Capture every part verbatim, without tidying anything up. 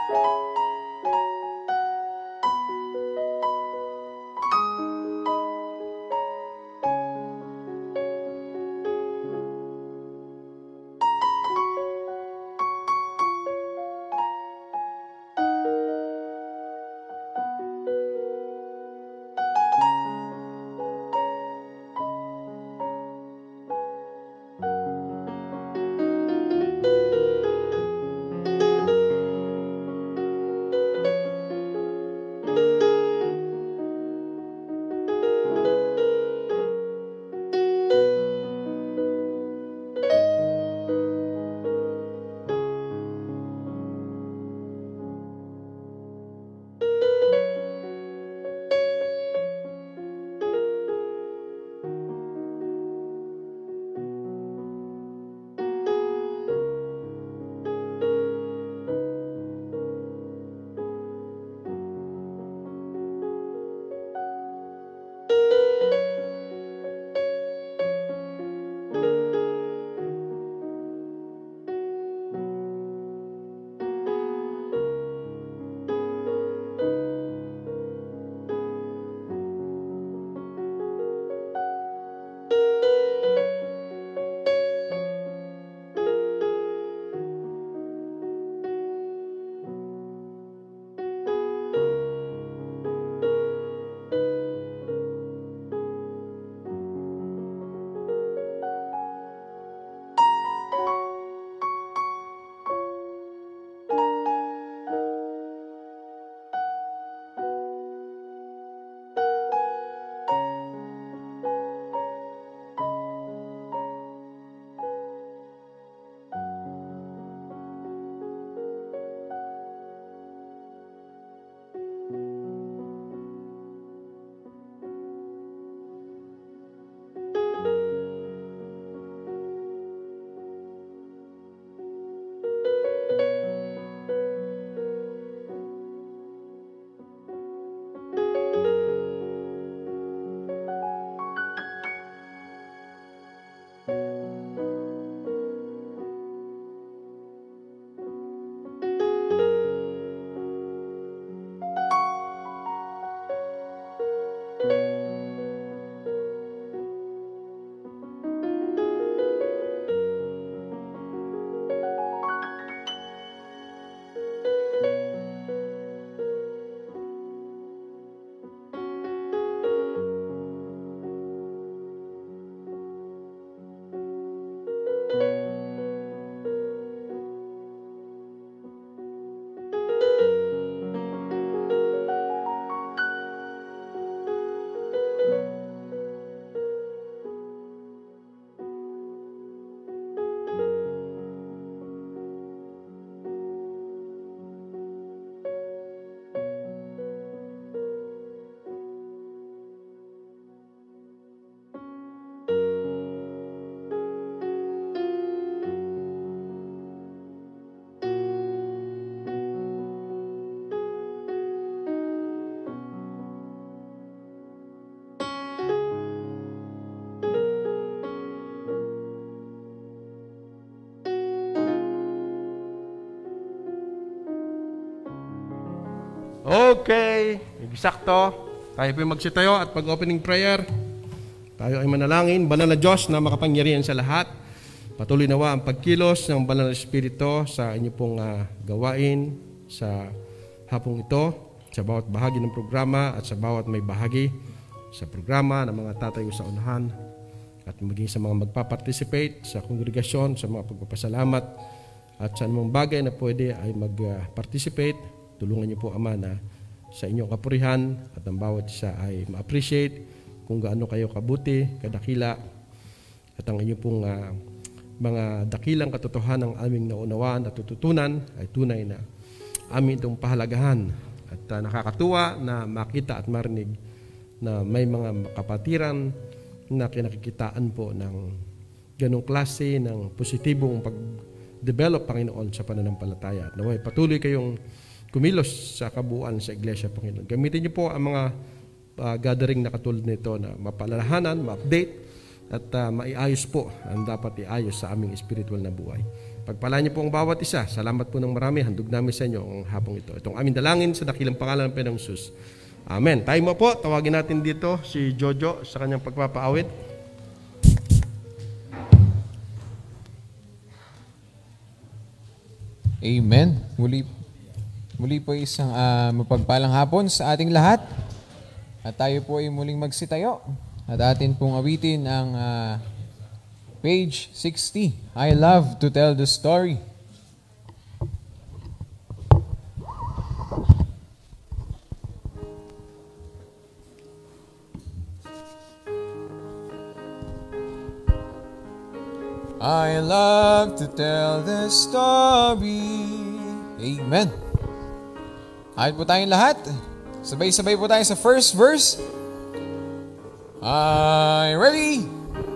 Okay, eksakto. Tayo po magsitayo at pag-opening prayer. Tayo ay manalangin. Banal na Diyos na makapangyarihan sa lahat. Patuloy nawa ang pagkilos ng Banal na Espiritu sa inyo pong uh, gawain sa hapong ito, sa bawat bahagi ng programa at sa bawat may bahagi sa programa ng mga tatayo sa unahan at maging sa mga magpa-participate sa kongregasyon, sa mga pagpapasalamat at sa anumang bagay na pwede ay mag-participate. Tulungan niyo po, Ama, na sa inyong kapurihan at ang bawat isa ay ma-appreciate kung gaano kayo kabuti, kadakila at ang inyong pong uh, mga dakilang katotohanan ng aming naunawaan at tututunan ay tunay na amin itong pahalagahan at uh, nakakatuwa na makita at marinig na may mga kapatiran na kinakikitaan po ng ganong klase ng positibong pag-develop, Panginoon, sa pananampalataya. At naway patuloy kayong kumilos sa kabuuan sa Iglesia, Panginoon. Gamitin niyo po ang mga uh, gathering na katulad nito na mapalalahanan, ma-update, at uh, maiayos po ang dapat iayos sa aming spiritual na buhay. Pagpalaan niyo po ang bawat isa. Salamat po ng marami. Handog namin sa inyo ang hapong ito. Itong aming dalangin sa dakilang pangalan ng Panginoong Jesus. Amen. Tayo mo po, tawagin natin dito si Jojo sa kanyang pagpapaawit. Amen. Muli, muli po isang uh, mapagpalang hapon sa ating lahat. At tayo po ay muling magsitayo. At atin pong awitin ang uh, page sixty. I love to tell the story. I love to tell the story. Amen. Ayun po tayong lahat. Sabay-sabay po tayo sa first verse. I ready?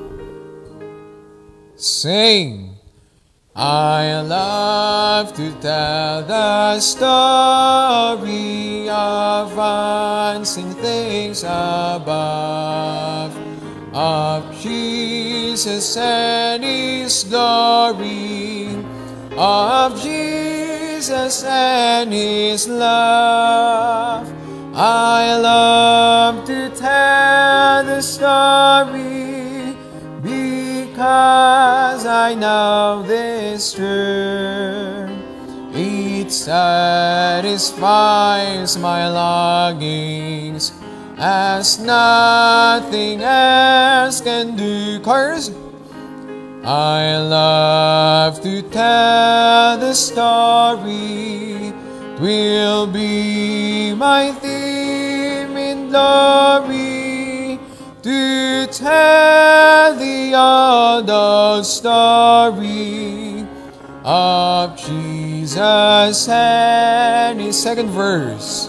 Sing. I love to tell the story of unseen things above, of Jesus and His glory, of Jesus and His love. I love to tell the story because I know this truth. It satisfies my longings as nothing else can do. Chorus. I love to tell the story. 'Twill be my theme in glory to tell the old story of Jesus and His second verse.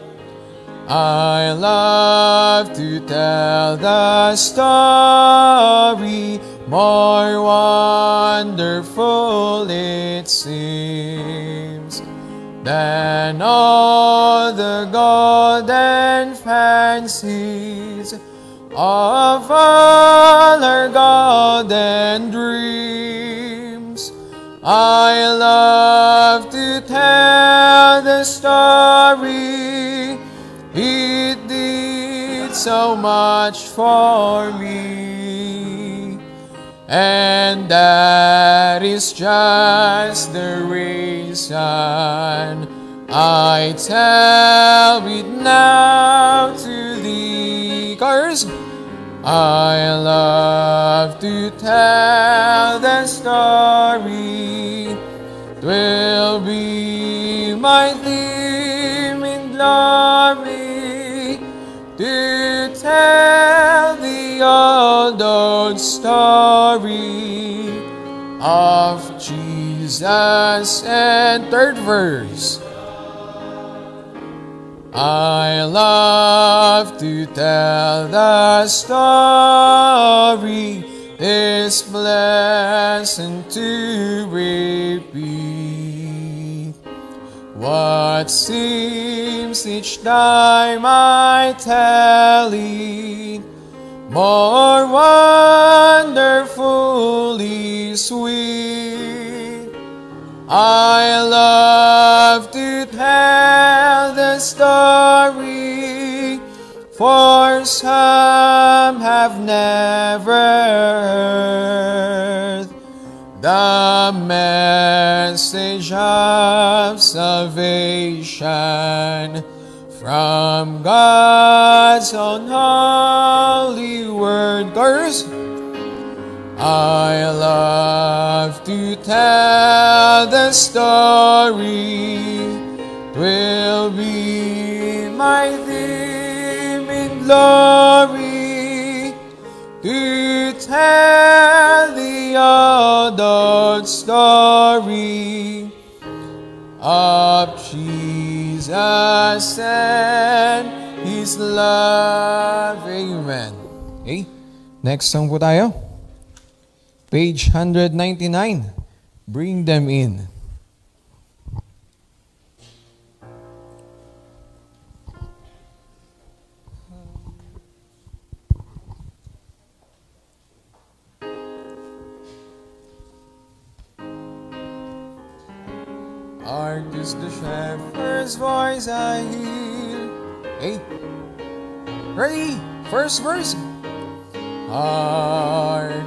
I love to tell the story, more wonderful it seems than all the golden fancies of all our golden dreams. I love to tell the story. It did so much for me, and that is just the reason I tell it now to thee. Chorus. I love to tell the story. 'Twill be my theme in glory to tell the old, old story of Jesus. And third verse. I love to tell the story, this blessing to repeat. What seems each time I tell it more wonderfully sweet. I love to tell the story, for some have never heard the message of salvation from God's own holy word. Chorus. I love to tell the story. 'Twill be my theme in glory to tell the old, old story of Jesus and His love. Amen. Okay, next song po tayo. Page one ninety-nine. Bring them in. Hark is the shepherd's voice I hear. Hey, ready? First verse. Hark,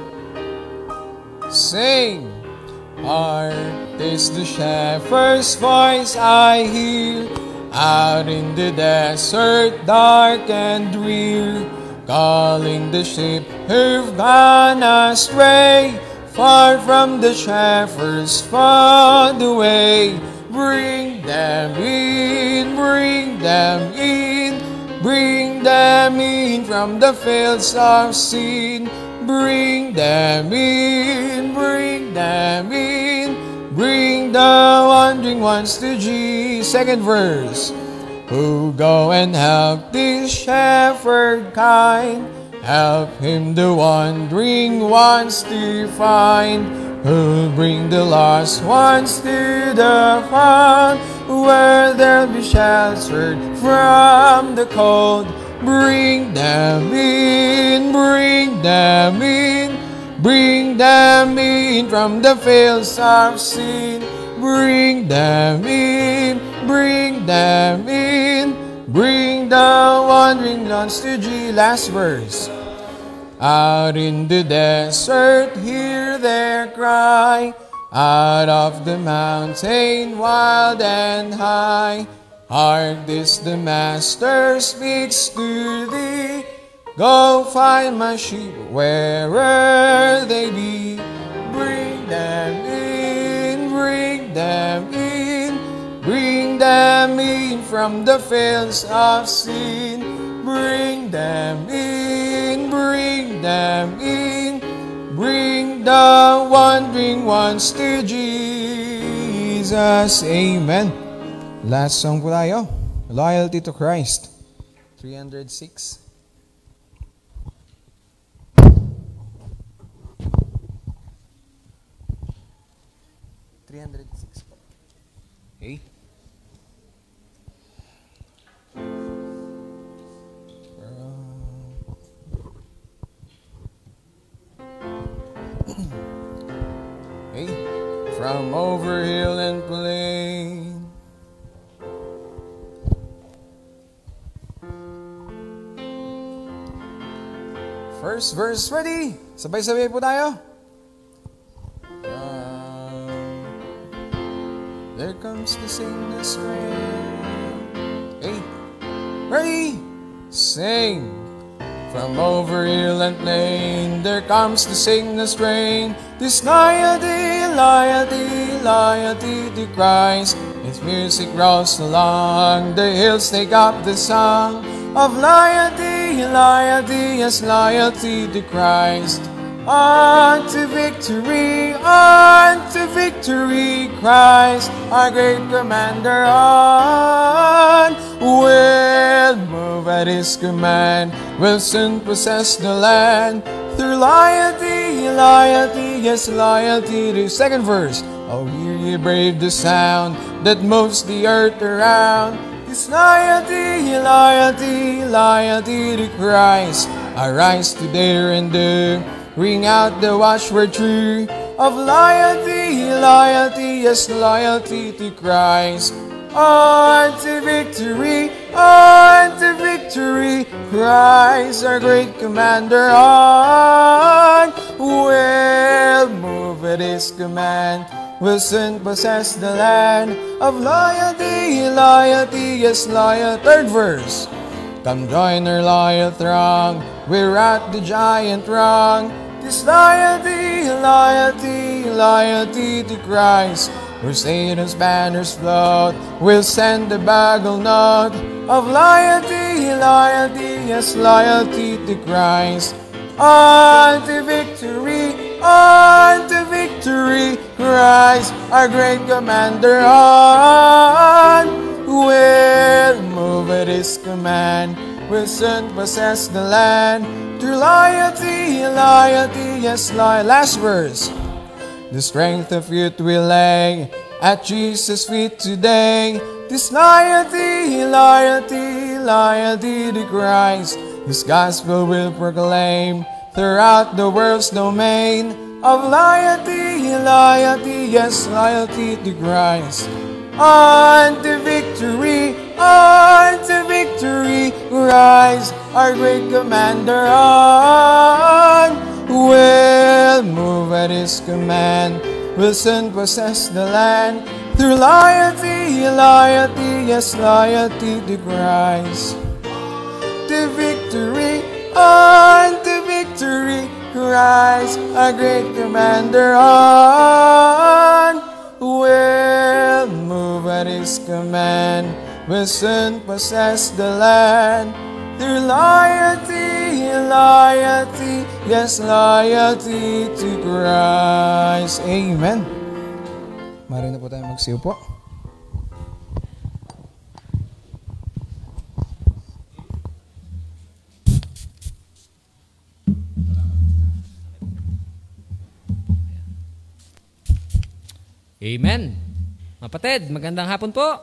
sing. Hark is the shepherd's voice I hear. Out in the desert dark and drear, calling the sheep who've gone astray, far from the shepherds far away. Bring them in, bring them in, bring them in from the fields of sin. Bring them in, bring them in, bring the wandering ones to Jesus. Second verse. Who go and help this shepherd kind, help him the wandering ones to find. Who'll bring the lost ones to the fount, where they'll be sheltered from the cold. Bring them in, bring them in, bring them in from the fields of sin. Bring them in, bring them in, bring the wandering ones to Jesus. Last verse. Out in the desert, hear their cry, out of the mountain, wild and high. Hark, this the Master speaks to thee. Go find my sheep wherever they be. Bring them in, bring them in, bring them in from the fields of sin. Bring them in, bring them in, bring the wandering ones to Jesus. Amen. Last song po tayo, Loyalty to Christ, three oh six. three oh six. Okay. Okay. From over hill and plain, first verse, ready? Sabay-sabay po tayo. Uh, there comes the sickness rain. Hey, ready? Sing. From over hill and plain, there comes the sickness rain. This loyalty, loyalty, loyalty to Christ. Its music rolls along the hills, take up the song of loyalty, loyalty, yes, loyalty to Christ. On to victory, on to victory, Christ, our great commander, on. We'll move at his command, we'll soon possess the land. Through loyalty, loyalty, yes, loyalty to second verse. Oh, hear ye brave the sound that moves the earth around. This loyalty, loyalty, loyalty to Christ. Arise to dare and do, ring out the watchword true of loyalty, loyalty, yes, loyalty to Christ. On to victory, on to victory, Christ our great commander, on. We'll move at his command, we'll soon possess the land of loyalty, loyalty, yes, loyal. Third verse. Come join our loyal throng, we're at the giant wrong. This loyalty, loyalty, loyalty to Christ. Where Satan's banners float, we'll send the bugle note of loyalty, loyalty, yes, loyalty to Christ. On to victory, on to victory, Christ, our great commander, on. We'll move at his command, we'll soon possess the land. Through loyalty, loyalty, yes, loyal. Last verse. The strength of youth will lay at Jesus' feet today. This loyalty, loyalty, loyalty to Christ. His gospel will proclaim throughout the world's domain of loyalty, loyalty, yes, loyalty to Christ. on to victory, on to victory. Rise, our great commander, on. We'll move at his command, we'll soon possess the land. Through loyalty, loyalty, yes, loyalty to Christ. To victory, on to victory. Christ, our great commander, on. We'll move at his command, we'll soon possess the land. Through loyalty, loyalty, yes, loyalty to Christ. Amen. Marin na po tayo magsiupo. Amen. Mapatid, magandang hapon po.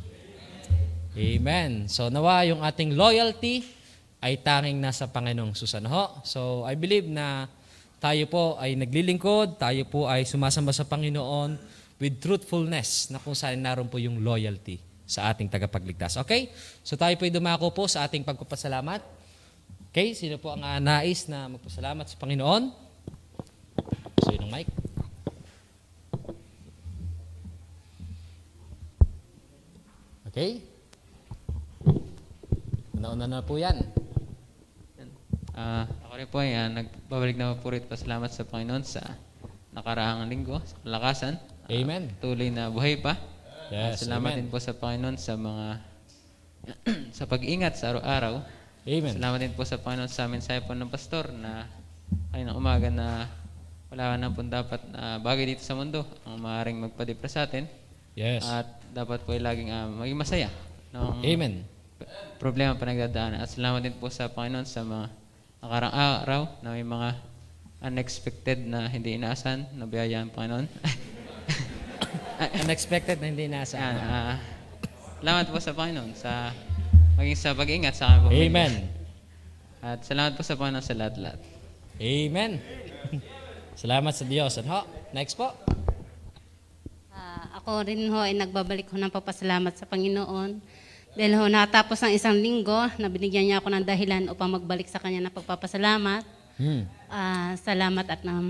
Amen. So nawa yung ating loyalty ay tanging nasa Panginoong Susan ho. So I believe na tayo po ay naglilingkod, tayo po ay sumasamba sa Panginoon with truthfulness na kung saan naroon po yung loyalty sa ating tagapagligtas. Okay? So tayo po ay dumako po sa ating pagpapasalamat. Okay? Sino po ang uh, nais na magpasalamat sa Panginoon? So yun ang mic. Okay? Una-una na po yan. Uh, ako rin po ay uh, nagbabalik na po rin pasalamat sa Panginoon sa nakaraang linggo, sa kalakasan. Amen. Uh, tuloy na buhay pa. Yes, uh, salamat amen. din po sa Panginoon sa mga sa pag-ingat sa araw-araw. Amen. Salamat din po sa Panginoon sa mensahe po ng pastor na kaninang umaga na wala na po dapat na uh, bagay dito sa mundo ang maaaring magpa-depress sa atin. Yes. At dapat po ay laging uh, maging masaya. Ng Amen. Problema pa nagdadaanan. At salamat din po sa Panginoon sa mga nakarang araw na may mga unexpected na hindi inaasahan na biyayaan Panginoon. Unexpected na hindi inaasahan. Uh, salamat po sa Panginoon sa maging sa pag-ingat sa aking pamilya. Amen. At salamat po sa Panginoon sa lahat-lahat. Amen. Salamat sa Diyos. Ano? Next po. Ako rin ho ay nagbabalik ho ng papasalamat sa Panginoon dahil ho natapos ang isang linggo na binigyan niya ako ng dahilan upang magbalik sa Kanya ng pagpapasalamat. Hmm. Uh, salamat at um,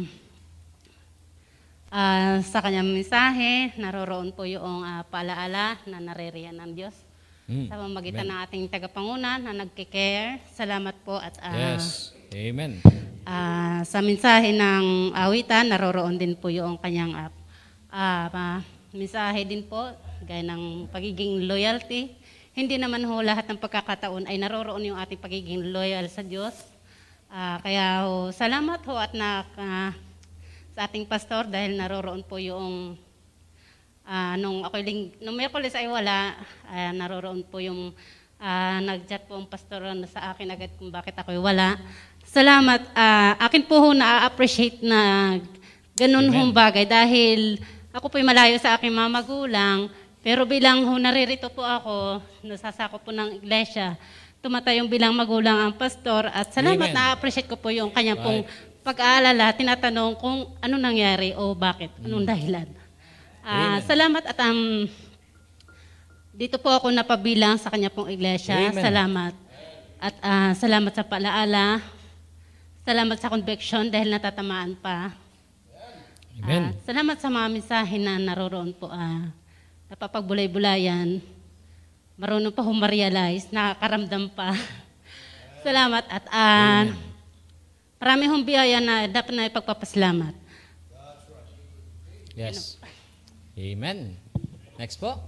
uh, sa Kanyang mensahe, naroroon po yung uh, paalaala na naririyan ng Diyos. Hmm. Sa pamamagitan ng ating tagapangunan na nagkikare. Salamat po at uh, yes. Amen. Uh, sa mensahe ng awitan, naroroon din po yung Kanyang uh, uh, mensahe din po, gaya ng pagiging loyalty. Hindi naman ho lahat ng pagkakataon ay naroroon yung ating pagiging loyal sa Diyos. Uh, kaya ho, salamat ho at na, uh, sa ating pastor dahil naroroon po yung, uh, nung, ako ling, nung Miyerkules ay wala, uh, naroroon po yung uh, nag-chat po ang pastor sa akin agad kung bakit ako'y wala. Salamat. Uh, akin po ho na-appreciate na ganun hong bagay dahil ako po'y malayo sa aking mga magulang, pero bilang ho naririto po ako, nasasako po ng iglesia, tumatayong bilang magulang ang pastor at salamat, na-appreciate ko po yung kanyang pong pag-aalala, tinatanong kung ano nangyari o bakit, anong dahilan. Uh, salamat at um, dito po ako napabilang sa kanya pong iglesia. Amen. Salamat. At uh, salamat sa paalaala, salamat sa conviction dahil natatamaan pa. Amen. Uh, salamat sa mga mensahe na naroroon po. Uh, napapagbulay-bulayan. Marunong pa hum-realize. Nakakaramdam pa. Salamat. At uh, marami hong biyaya na dapat na ipagpapasalamat. Yes. Amen. Next po.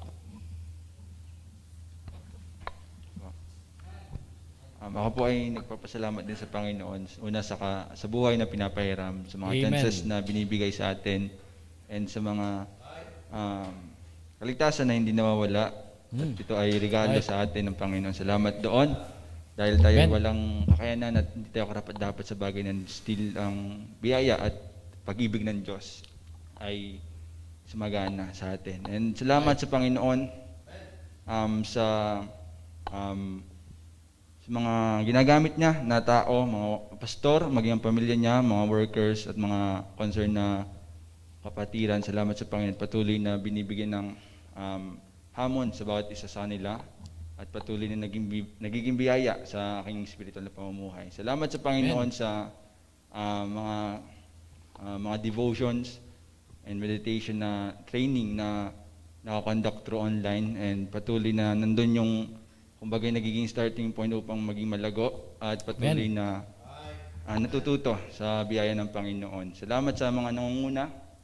Um, ako po ay nagpapasalamat din sa Panginoon. Una sa, ka, sa buhay na pinapahiram, sa mga Amen. chances na binibigay sa atin, and sa mga um, kaligtasan na hindi nawawala. Mm. At ito ay regalo right. sa atin ng Panginoon. Salamat doon. Dahil tayo Amen. walang kakayanan at hindi tayo karapat-dapat sa bagay na still ang biyaya at pag-ibig ng Diyos ay sumagana sa atin. And salamat right. sa Panginoon um, sa um, mga ginagamit niya na tao, mga pastor, maging ang pamilya niya, mga workers at mga concerned na kapatiran. Salamat sa Panginoon. Patuloy na binibigyan ng um, hamon sa bawat isa sa kanila at patuloy na naging, bi- nagiging biyaya sa aking spiritual na pamumuhay. Salamat sa Panginoon sa uh, mga uh, mga devotions and meditation na training na nakakonduct through online, and patuloy na nandun yung kumbaga nagiging starting point upang maging malago at patuloy Amen. na uh, natututo sa biyaya ng Panginoon. Salamat sa mga nangunguna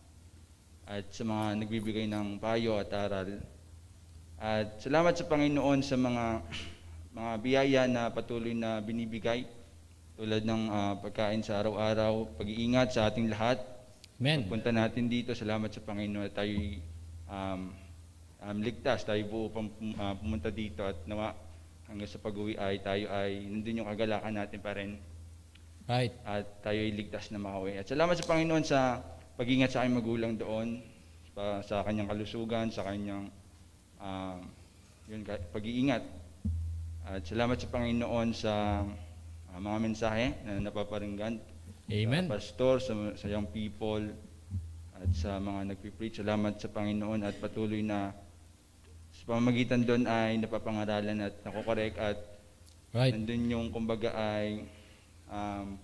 at sa mga nagbibigay ng payo at aral. At salamat sa Panginoon sa mga mga biyaya na patuloy na binibigay tulad ng uh, pagkain sa araw-araw, pag-iingat sa ating lahat. Amen. Pagpunta natin dito, salamat sa Panginoon at tayo um, um, ligtas, tayo buo pang uh, pumunta dito at nawa hanggang sa pag-uwi ay tayo ay nandun yung kagalakan natin pa rin. Right. At tayo ay ligtas na makauwi. At salamat sa Panginoon sa pag-ingat sa aking magulang doon, pa, sa kanyang kalusugan, sa kanyang uh, yun, pag-iingat. At salamat sa Panginoon sa uh, mga mensahe na napaparinggan. Amen. Sa pastor, sa, sa young people, at sa mga nagpipreach. Salamat sa Panginoon at patuloy na sa pamamagitan doon ay napapangaralan at nakokorek at right. nandun yung kumbaga ay um,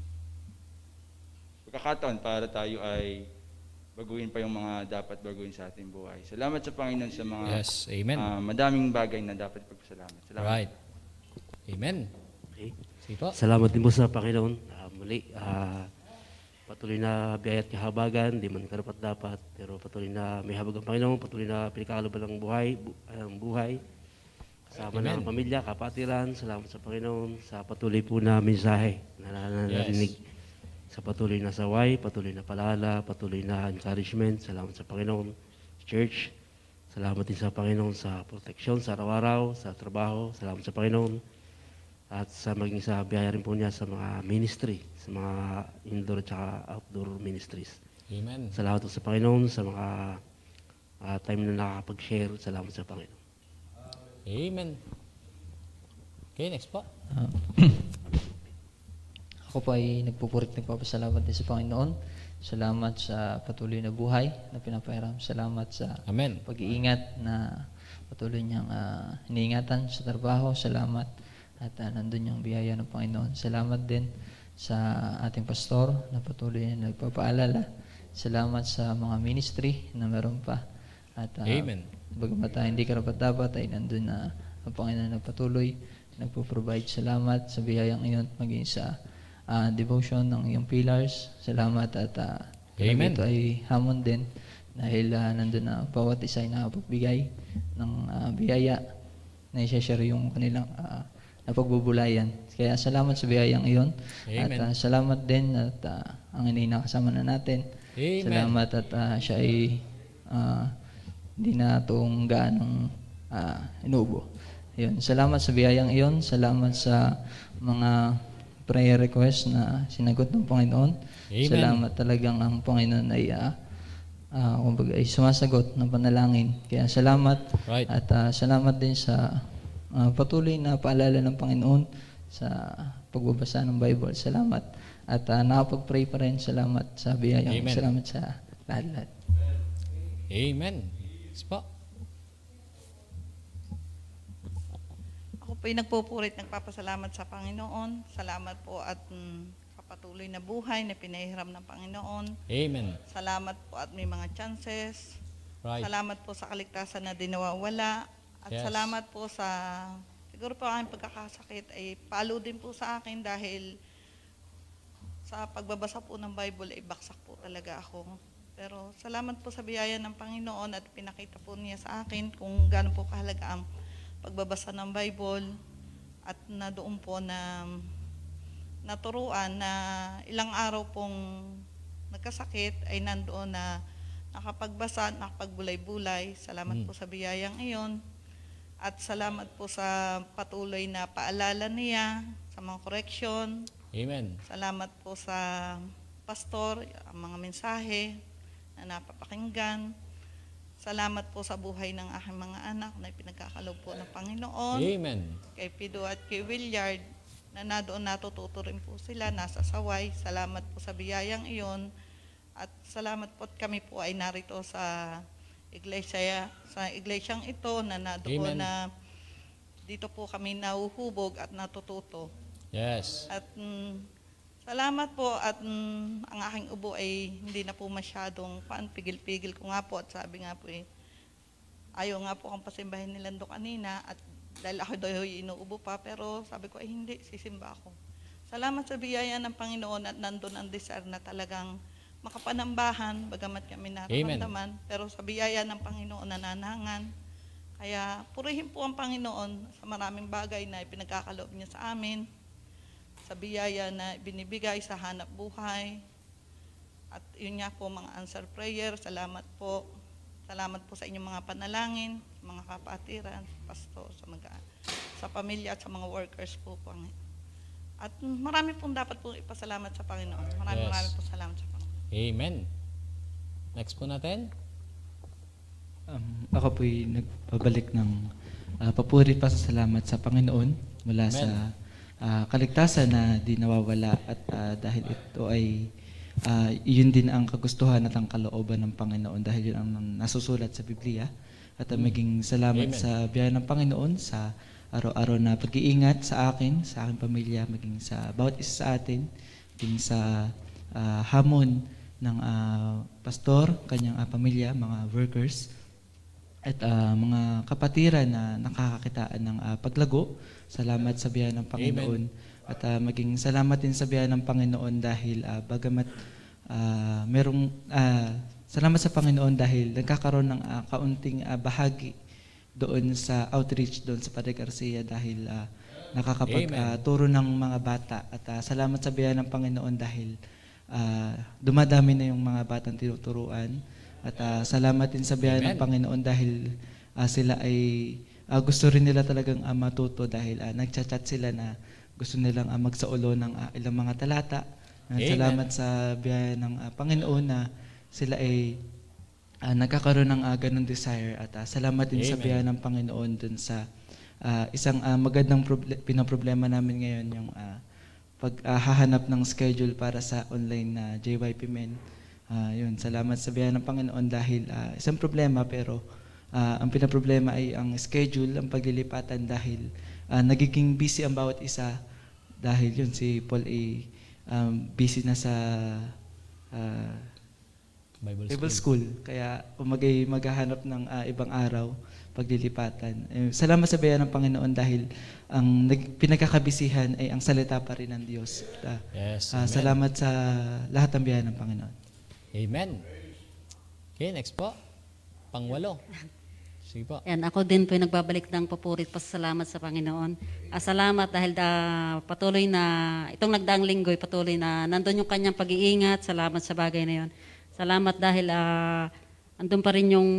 pagkakataon para tayo ay baguhin pa yung mga dapat baguhin sa ating buhay. Salamat sa Panginoon sa mga Yes. Amen. uh, madaming bagay na dapat pagpasalamat. Salamat. Right. Amen. Okay. Sige po. Salamat din po sa Panginoon. Uh, muli, uh, patuloy na biyaya at kahabagan, di man karapat dapat, pero patuloy na may habag ang Panginoon, patuloy na pinakakalaban ng buhay, bu ang buhay, kasama na ang pamilya, kapatiran. Salamat sa Panginoon sa patuloy po na mensahe na narinig. Yes. Sa patuloy na saway, patuloy na palala, patuloy na encouragement. Salamat sa Panginoon, Church. Salamat din sa Panginoon sa proteksyon sa araw-araw, sa trabaho. Salamat sa Panginoon. At sa maging sa biyaya rin po niya sa mga ministry, sa mga indoor at outdoor ministries. Amen. Salamat po sa Panginoon sa mga uh, time na nakakapag-share. Salamat sa Panginoon. Amen. Okay, next po. Uh, Ako po ay nagpupurit, nagpapasalamat din sa Panginoon. Salamat sa patuloy na buhay na pinapahiram. Salamat sa Amen. pag-iingat na patuloy niyang uh, iniingatan sa trabaho. Salamat at uh, nandun yung biyaya ng Panginoon. Salamat din sa ating pastor na patuloy na nagpapaalala. Salamat sa mga ministry na meron pa. At uh, Amen. bagamat uh, hindi karapat-dapat ay nandun na ang Panginoon na patuloy nagpo-provide. Salamat sa biyayang iyon maging sa Uh, devotion ng iyong pillars. Salamat at uh, Amen. ito ay hamon din dahil uh, nandun na bawat isa ay nakapagbigay ng uh, biyaya na i-share yung kanilang uh, napagbubulayan. Kaya salamat sa biyayang iyon. Amen. At uh, salamat din at uh, ang inay nakasama na natin. Amen. Salamat at uh, siya ay uh, hindi na itong gaanong uh, inubo. Yun. Salamat sa biyayang iyon. Salamat sa mga prayer request na sinagot ng Panginoon. Amen. Salamat talagang ang Panginoon ay uh, uh, kumbaga ay sumasagot ng panalangin. Kaya salamat right. at uh, salamat din sa uh, patuloy na paalala ng Panginoon sa pagbabasa ng Bible. Salamat. At uh, nakapag-pray pa rin. Salamat sa biyaya. Amen. Salamat sa lahat-lahat. Amen. Yes po. Ako po'y nagpupurit, nagpapasalamat sa Panginoon. Salamat po at mm, kapatuloy na buhay na pinahiram ng Panginoon. Amen. Salamat po at may mga chances. Right. Salamat po sa kaligtasan na dinawawala. At Yes. salamat po sa, siguro po aking pagkakasakit ay palo din po sa akin dahil sa pagbabasa po ng Bible ay baksak po talaga ako. Pero salamat po sa biyaya ng Panginoon at pinakita po niya sa akin kung gaano po kahalaga ang pagbabasa ng Bible at na doon po na naturuan na ilang araw pong nagkasakit ay nandoon na nakapagbasa, nakapagbulay-bulay. Salamat Mm. po sa biyayang iyon at salamat po sa patuloy na paalala niya sa mga correction. Amen. Salamat po sa pastor, ang mga mensahe na napapakinggan. Salamat po sa buhay ng aking mga anak na pinagkakalob po ng Panginoon. Amen. Kay Pido at kay Williard na nadoon natututo rin po sila, nasa saway. Salamat po sa biyayang iyon. At salamat po at kami po ay narito sa iglesia, sa iglesyang ito na nadoon Amen. na dito po kami nahuhubog at natututo. Yes. At mm, salamat po at mm, ang aking ubo ay hindi na po masyadong paan, pigil-pigil ko nga po at sabi nga po eh, ayaw nga po akong pasimbahin ni Lando kanina at dahil ako daw inuubo pa, pero sabi ko ay hindi, sisimba ako. Salamat sa biyaya ng Panginoon at nandun ang desire na talagang makapanambahan, bagamat kami nararamdaman, pero sa biyaya ng Panginoon nananangan. Kaya purihin po ang Panginoon sa maraming bagay na ipinagkakaloob niya sa amin, sa biyaya na binibigay sa hanap buhay. At yun nga po mga answer prayer, salamat po. Salamat po sa inyong mga panalangin, sa mga kapatiran, sa pastor, sa, mga, sa pamilya at sa mga workers po, Panginoon. At marami pong dapat po ipasalamat sa Panginoon. Marami, Yes. marami po salamat sa Panginoon. Amen. Next po natin. Um, ako po'y nagpabalik ng uh, papuri pa sa salamat sa Panginoon mula Amen. sa uh, kaligtasan na di nawawala at uh, dahil ito ay uh, yun din ang kagustuhan at ang kalooban ng Panginoon dahil yun ang nasusulat sa Biblia at uh, maging salamat Amen. sa biyaya ng Panginoon sa araw-araw na pag-iingat sa akin, sa aking pamilya, maging sa bawat isa sa atin, maging sa uh, hamon ng uh, pastor, kanyang uh, pamilya, mga workers, at uh, mga kapatiran na nakakakitaan ng uh, paglago. Salamat sa biyaya ng Panginoon. Amen. At uh, maging salamat din sa biyaya ng Panginoon dahil uh, bagamat uh, merong, uh, salamat sa Panginoon dahil nagkakaroon ng uh, kaunting uh, bahagi doon sa outreach doon sa Padre Garcia dahil uh, nakakapagturo uh, ng mga bata. At uh, salamat sa biyaya ng Panginoon dahil uh, dumadami na yung mga batang tinuturuan. At uh, salamat din sa biyaya ng Panginoon dahil uh, sila ay uh, gusto rin nila talagang uh, matuto dahil uh, nagchat-chat sila na gusto nilang uh, magsaulo ng uh, ilang mga talata. Uh, salamat sa biyaya ng uh, Panginoon na sila ay uh, nagkakaroon ng uh, ganong desire. At uh, salamat din Amen. Sa biyaya ng Panginoon dun sa uh, isang uh, magandang proble- pinoproblema namin ngayon, yung uh, paghahanap uh, ng schedule para sa online na uh, J Y P Men. Uh, yun, salamat sa biyaya ng Panginoon dahil uh, isang problema pero uh, ang pinaproblema ay ang schedule, ang paglilipatan dahil uh, nagiging busy ang bawat isa dahil yun si Paul ay um, busy na sa uh, Bible, Bible school. school. Kaya umagay maghahanap ng uh, ibang araw paglilipatan. Eh, salamat sa biyaya ng Panginoon dahil ang nag, pinagkakabisihan ay ang salita pa rin ng Diyos. Uh, Yes, uh, salamat sa lahat ng biyaya ng Panginoon. Amen. Okay, next po. Pangwalo. Sige po. Yan, ako din po yung nagbabalik ng papurit pasalamat sa Panginoon. Ah, salamat dahil da, patuloy na, itong nagdaang linggo, patuloy na nandun yung kanyang pag-iingat. Salamat sa bagay na yon. Salamat dahil ah, andun pa rin yung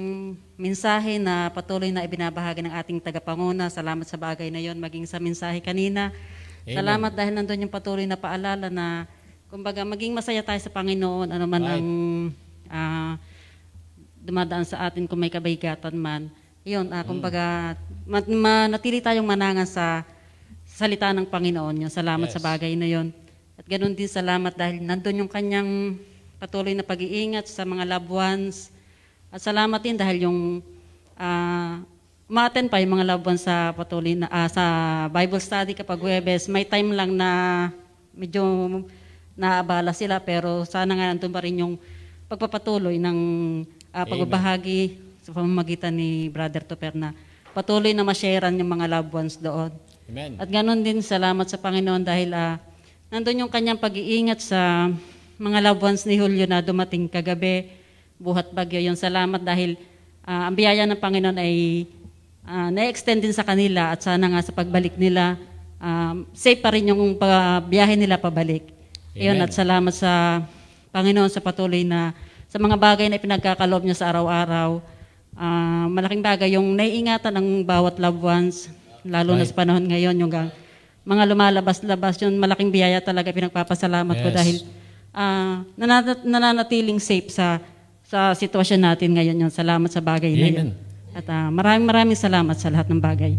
mensahe na patuloy na ibinabahagi ng ating tagapanguna. Salamat sa bagay na yon, maging sa mensahe kanina. Amen. Salamat dahil nandun yung patuloy na paalala na kumbaga, maging masaya tayo sa Panginoon, ano man Right. ang uh, dumadaan sa atin kung may kabigatan man. Yun, uh, kumbaga, mat- manatili tayong manangan sa salita ng Panginoon. Yun, salamat Yes. sa bagay na yun. At ganoon din salamat dahil nandun yung kanyang patuloy na pag-iingat sa mga loved ones. At salamat din dahil yung uh, umaten pa yung mga loved ones sa patuloy na, uh, sa Bible study kapag Huwebes. May time lang na medyo naabala sila, pero sana nga nandun pa rin yung pagpapatuloy ng uh, pagbabahagi sa pamamagitan ni Brother Toper na patuloy na ma-sharean yung mga loved ones doon. Amen. At ganoon din, salamat sa Panginoon dahil uh, nandun yung kanyang pag-iingat sa mga loved ones ni Julio na dumating kagabi, buhat bagyo. Yung salamat dahil uh, ang biyaya ng Panginoon ay uh, na-extend din sa kanila at sana nga sa pagbalik nila, um, safe pa rin yung biyahe nila pabalik. Ayun, at salamat sa Panginoon sa patuloy na sa mga bagay na ipinagkakaloob niya sa araw-araw. Uh, malaking bagay yung naiingatan ng bawat loved ones, lalo right. na sa panahon ngayon, yung mga lumalabas-labas, yung malaking biyaya talaga pinagpapasalamat yes. ko dahil uh, nanat- nananatiling safe sa sa sitwasyon natin ngayon. Yung salamat sa bagay Amen. Na yun. At uh, maraming maraming salamat sa lahat ng bagay.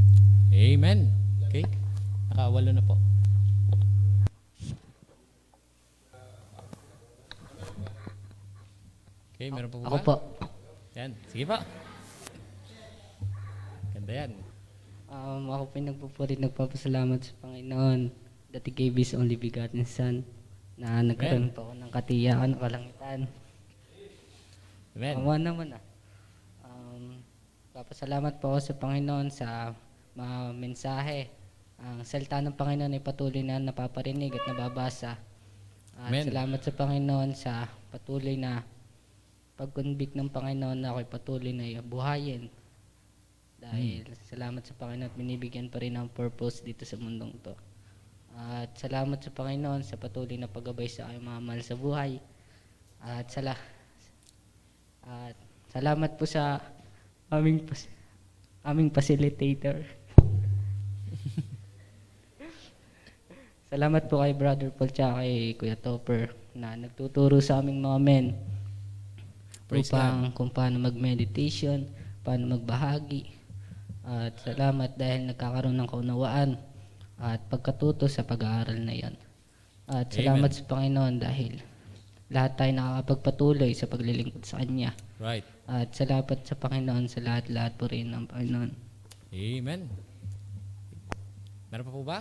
Amen. Okay. Nakawalo na po. Okay, meron po ba? Ako po. Yan, sige po. Ganda yan. Um, ako po yung nagpupuri, nagpapasalamat sa Panginoon that He gave His only begotten Son na nagkaroon po ako ng katiyakan, kalangitan. Amen. Awa naman ah. Um, papasalamat po ako sa Panginoon sa mga mensahe. Ang salita ng Panginoon ay patuloy na napaparinig at nababasa. At Amen. salamat sa Panginoon sa patuloy na pag-convict ng Panginoon na ako'y patuloy na buhayin. Dahil hmm. salamat sa Panginoon at binibigyan pa rin ng purpose dito sa mundong to. At salamat sa Panginoon sa patuloy na paggabay sa aking mga mahal sa buhay. At sala at salamat po sa aming pas aming facilitator. Salamat po kay Brother Paul at kay Kuya Topper na nagtuturo sa aming mga men upang kung paano mag-meditation, paano magbahagi. At salamat dahil nagkakaroon ng kaunawaan at pagkatuto sa pag-aaral na yan. At salamat Amen. Sa Panginoon dahil lahat tayo nakakapagpatuloy sa paglilingkod sa Kanya. Right. At salamat sa Panginoon sa lahat-lahat po rin ng Panginoon. Amen. Meron pa po ba?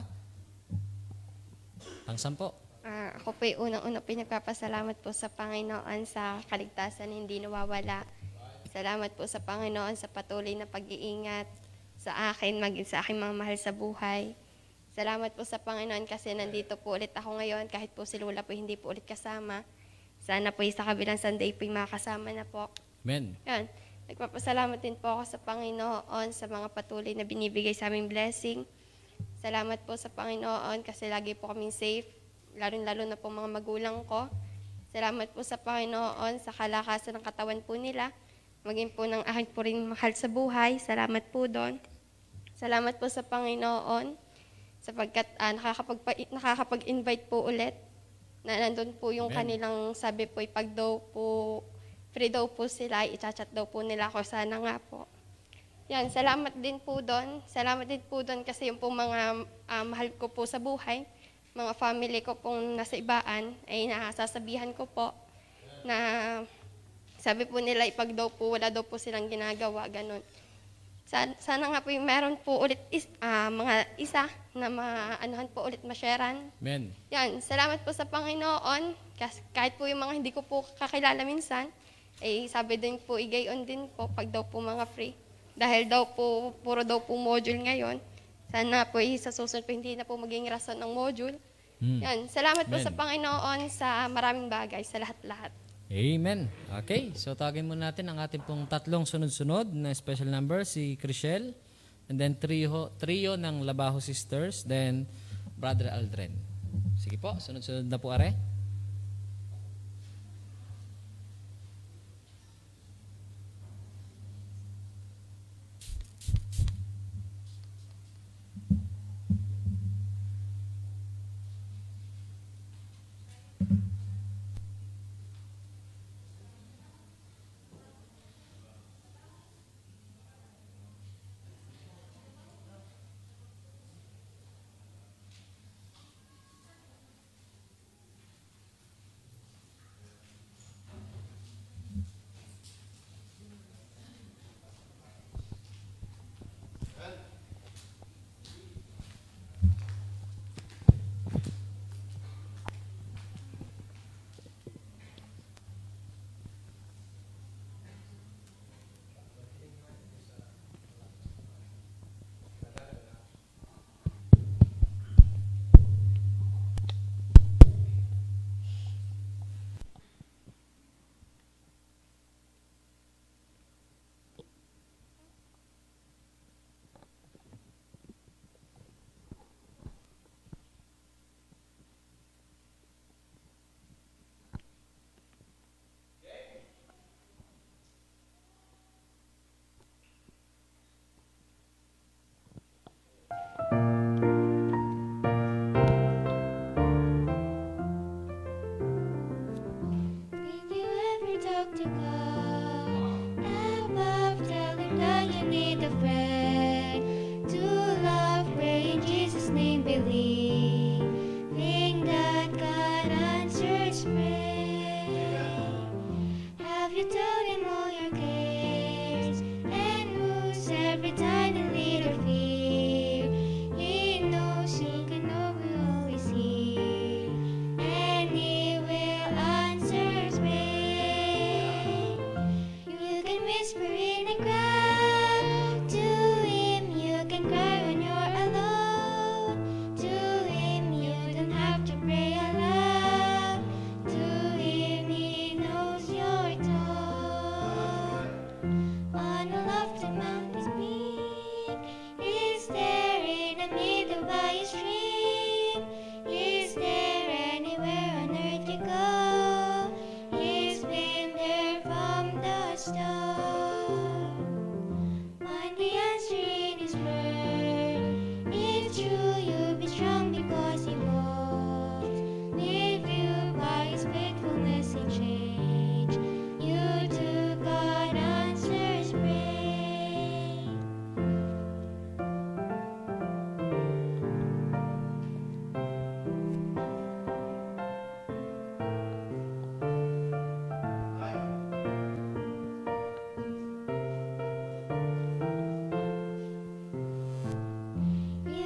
Ang sampo. Uh, ako po yung unang-unang pinagpapasalamat po sa Panginoon sa kaligtasan hindi nawawala. Salamat po sa Panginoon sa patuloy na pag-iingat sa akin, maging sa aking mga mahal sa buhay. Salamat po sa Panginoon kasi nandito po ulit ako ngayon kahit po si Lula po hindi po ulit kasama. Sana po sa kabilang Sunday po yung makasama na po. Amen. Yan. Nagpapasalamat din po ako sa Panginoon sa mga patuloy na binibigay sa aming blessing. Salamat po sa Panginoon kasi lagi po kaming safe, lalo-lalo na po mga magulang ko. Salamat po sa Panginoon sa kalakasan ng katawan po nila, maging po ng aking po rin mahal sa buhay. Salamat po doon. Salamat po sa Panginoon sapagkat uh, nakakapag-invite po ulit na nandun po yung Amen. Kanilang sabi po, pag daw po, free daw po sila, i-chat daw po nila ako. Sana nga po. Yan, salamat din po doon. Salamat din po doon kasi yung po mga uh, mahal ko po sa buhay, mga family ko pong nasa ibaan, ay nasasabihan ko po na sabi po nila, ipag daw po, wala daw po silang ginagawa, ganun. Sana, sana nga po yung meron po ulit is, uh, mga isa na maanuhan po ulit masyaran. Amen. Yan, salamat po sa Panginoon. Kasi kahit po yung mga hindi ko po kakilala minsan, eh sabi din po, igayon din po pag daw po mga free. Dahil daw po, puro daw po module ngayon. Sana po eh, sa susunod po hindi na po maging rason ng module. Hmm. Yan, salamat Amen. Po sa Panginoon sa maraming bagay, sa lahat-lahat. Amen. Okay, so tawagin muna natin ang ating pong tatlong sunod-sunod na special number, si Chriselle, and then trio, trio ng Labajo Sisters, then Brother Aldren. Sige po, sunod-sunod na po, are.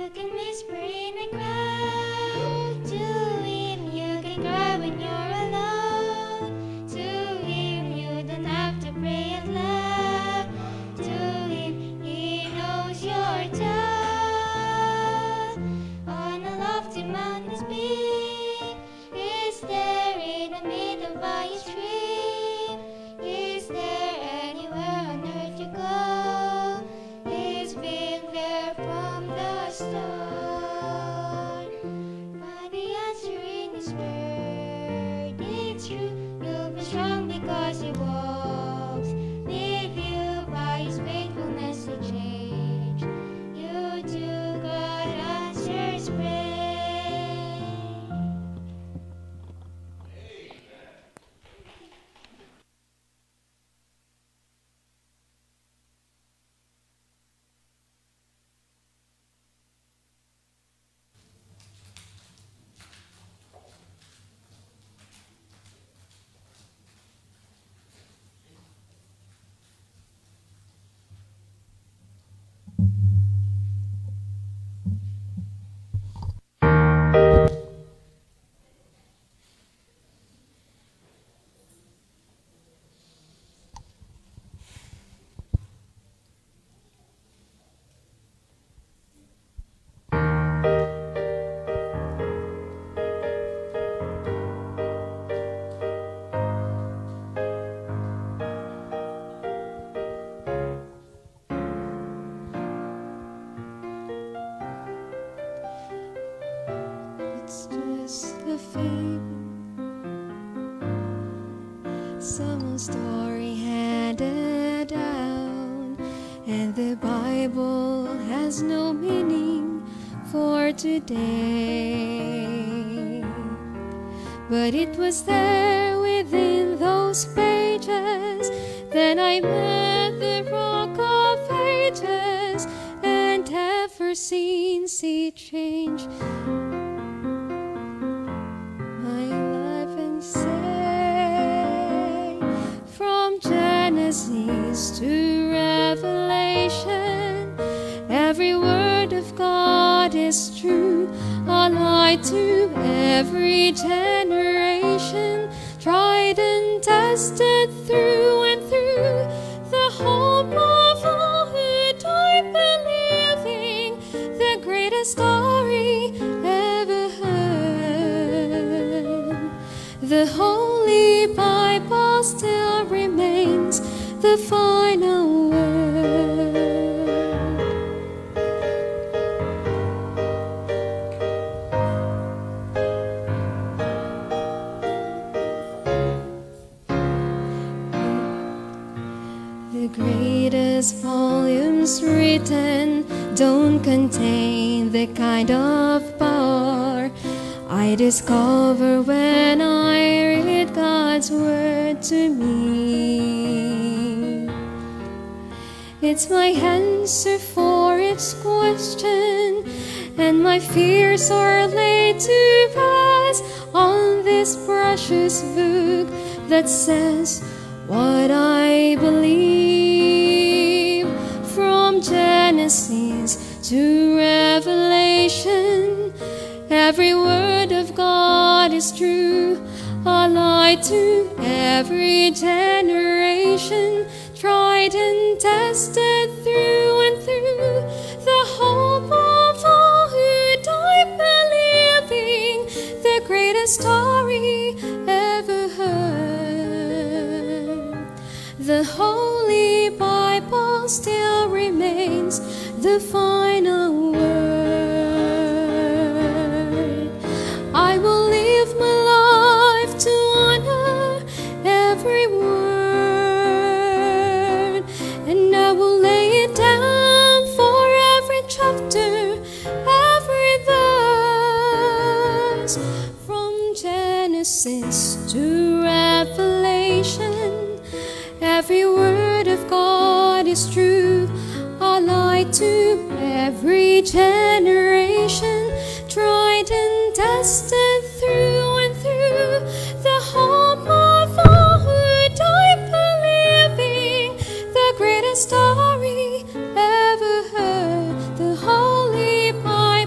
You can whisper in a crowd. To Him you can cry when you're alone. To Him you don't have to pray out loud. To Him He knows your thought. On a lofty mountain's peak, He's there in the middle by a stream. He's there anywhere on earth you go. He's been there from the start. Find the answer in His word. It's true, you'll be strong because He walks with you. By His faithfulness He changed you too. God answers prayer. It's just a fable, some story handed down, and the Bible has no meaning for today. But it was there within those pages, then I met the Rock of Ages, and ever since it changed my life and say, from Genesis to Revelation, every word of God is true, alive to every generation, tried and tested through and through, the hope of all who die believing, the greatest story ever heard. The Holy Bible still remains the final word. The greatest volumes written don't contain the kind of power I discover when I read God's word to me. It's my answer for its question, and my fears are laid to rest on this precious book that says what I believe. From Genesis to Revelation, every word of God is true, alive to every generation, tried and tested through and through, the hope of all who die believing, the greatest story ever heard. The Holy Bible still remains the final word. I will live my life to honor every word, and I will lay it down for every chapter, every verse. From Genesis to Revelation, every word of God is true, alive to every generation, tried and tested through and through, the hope of all who die believing, the greatest story ever heard. The Holy Bible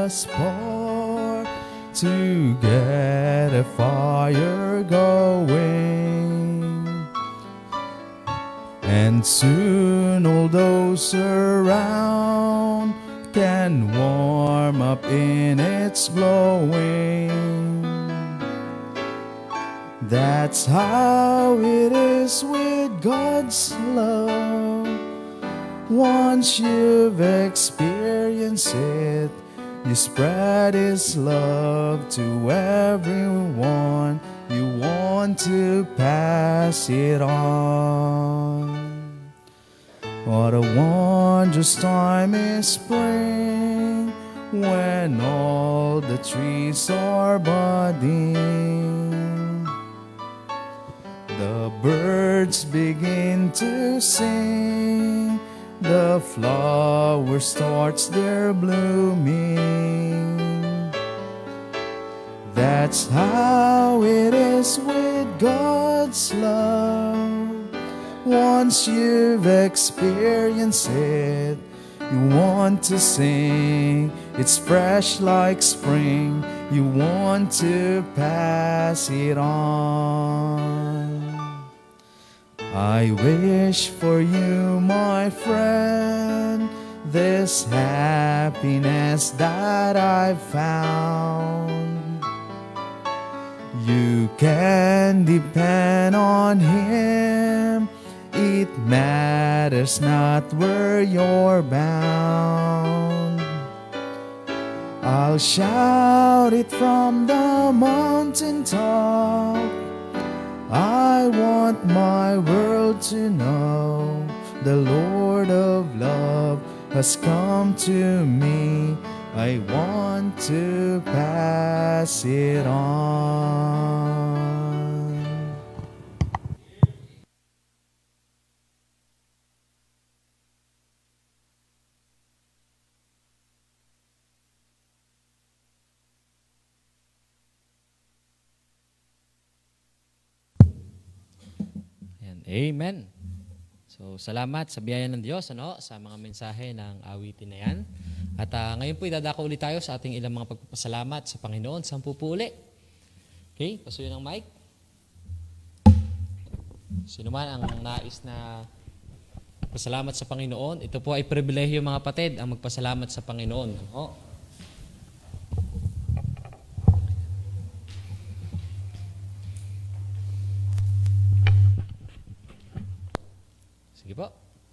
a spark to get a fire going. And soon all those around can warm up in its glowing. That's how it is with God's love. Once you've experienced it, you spread His love to everyone. You want to pass it on. What a wondrous time is spring, when all the trees are budding. The birds begin to sing, the flower starts their blooming. That's how it is with God's love. Once you've experienced it, you want to sing. It's fresh like spring. You want to pass it on. I wish for you, my friend, this happiness that I've found. You can depend on Him. It matters not where you're bound. I'll shout it from the mountaintop. I want my world to know the Lord of love has come to me. I want to pass it on. Amen. So, salamat sa biyaya ng Diyos ano, sa mga mensahe ng awitin na yan. At uh, ngayon po idadako ulit tayo sa ating ilang mga pagpapasalamat sa Panginoon. Sampu po uli. Okay, pasuyin ang mic. Sino man ang nais na magpasalamat sa Panginoon, ito po ay pribilehyo mga kapatid ang magpasalamat sa Panginoon. Ano? Sige po.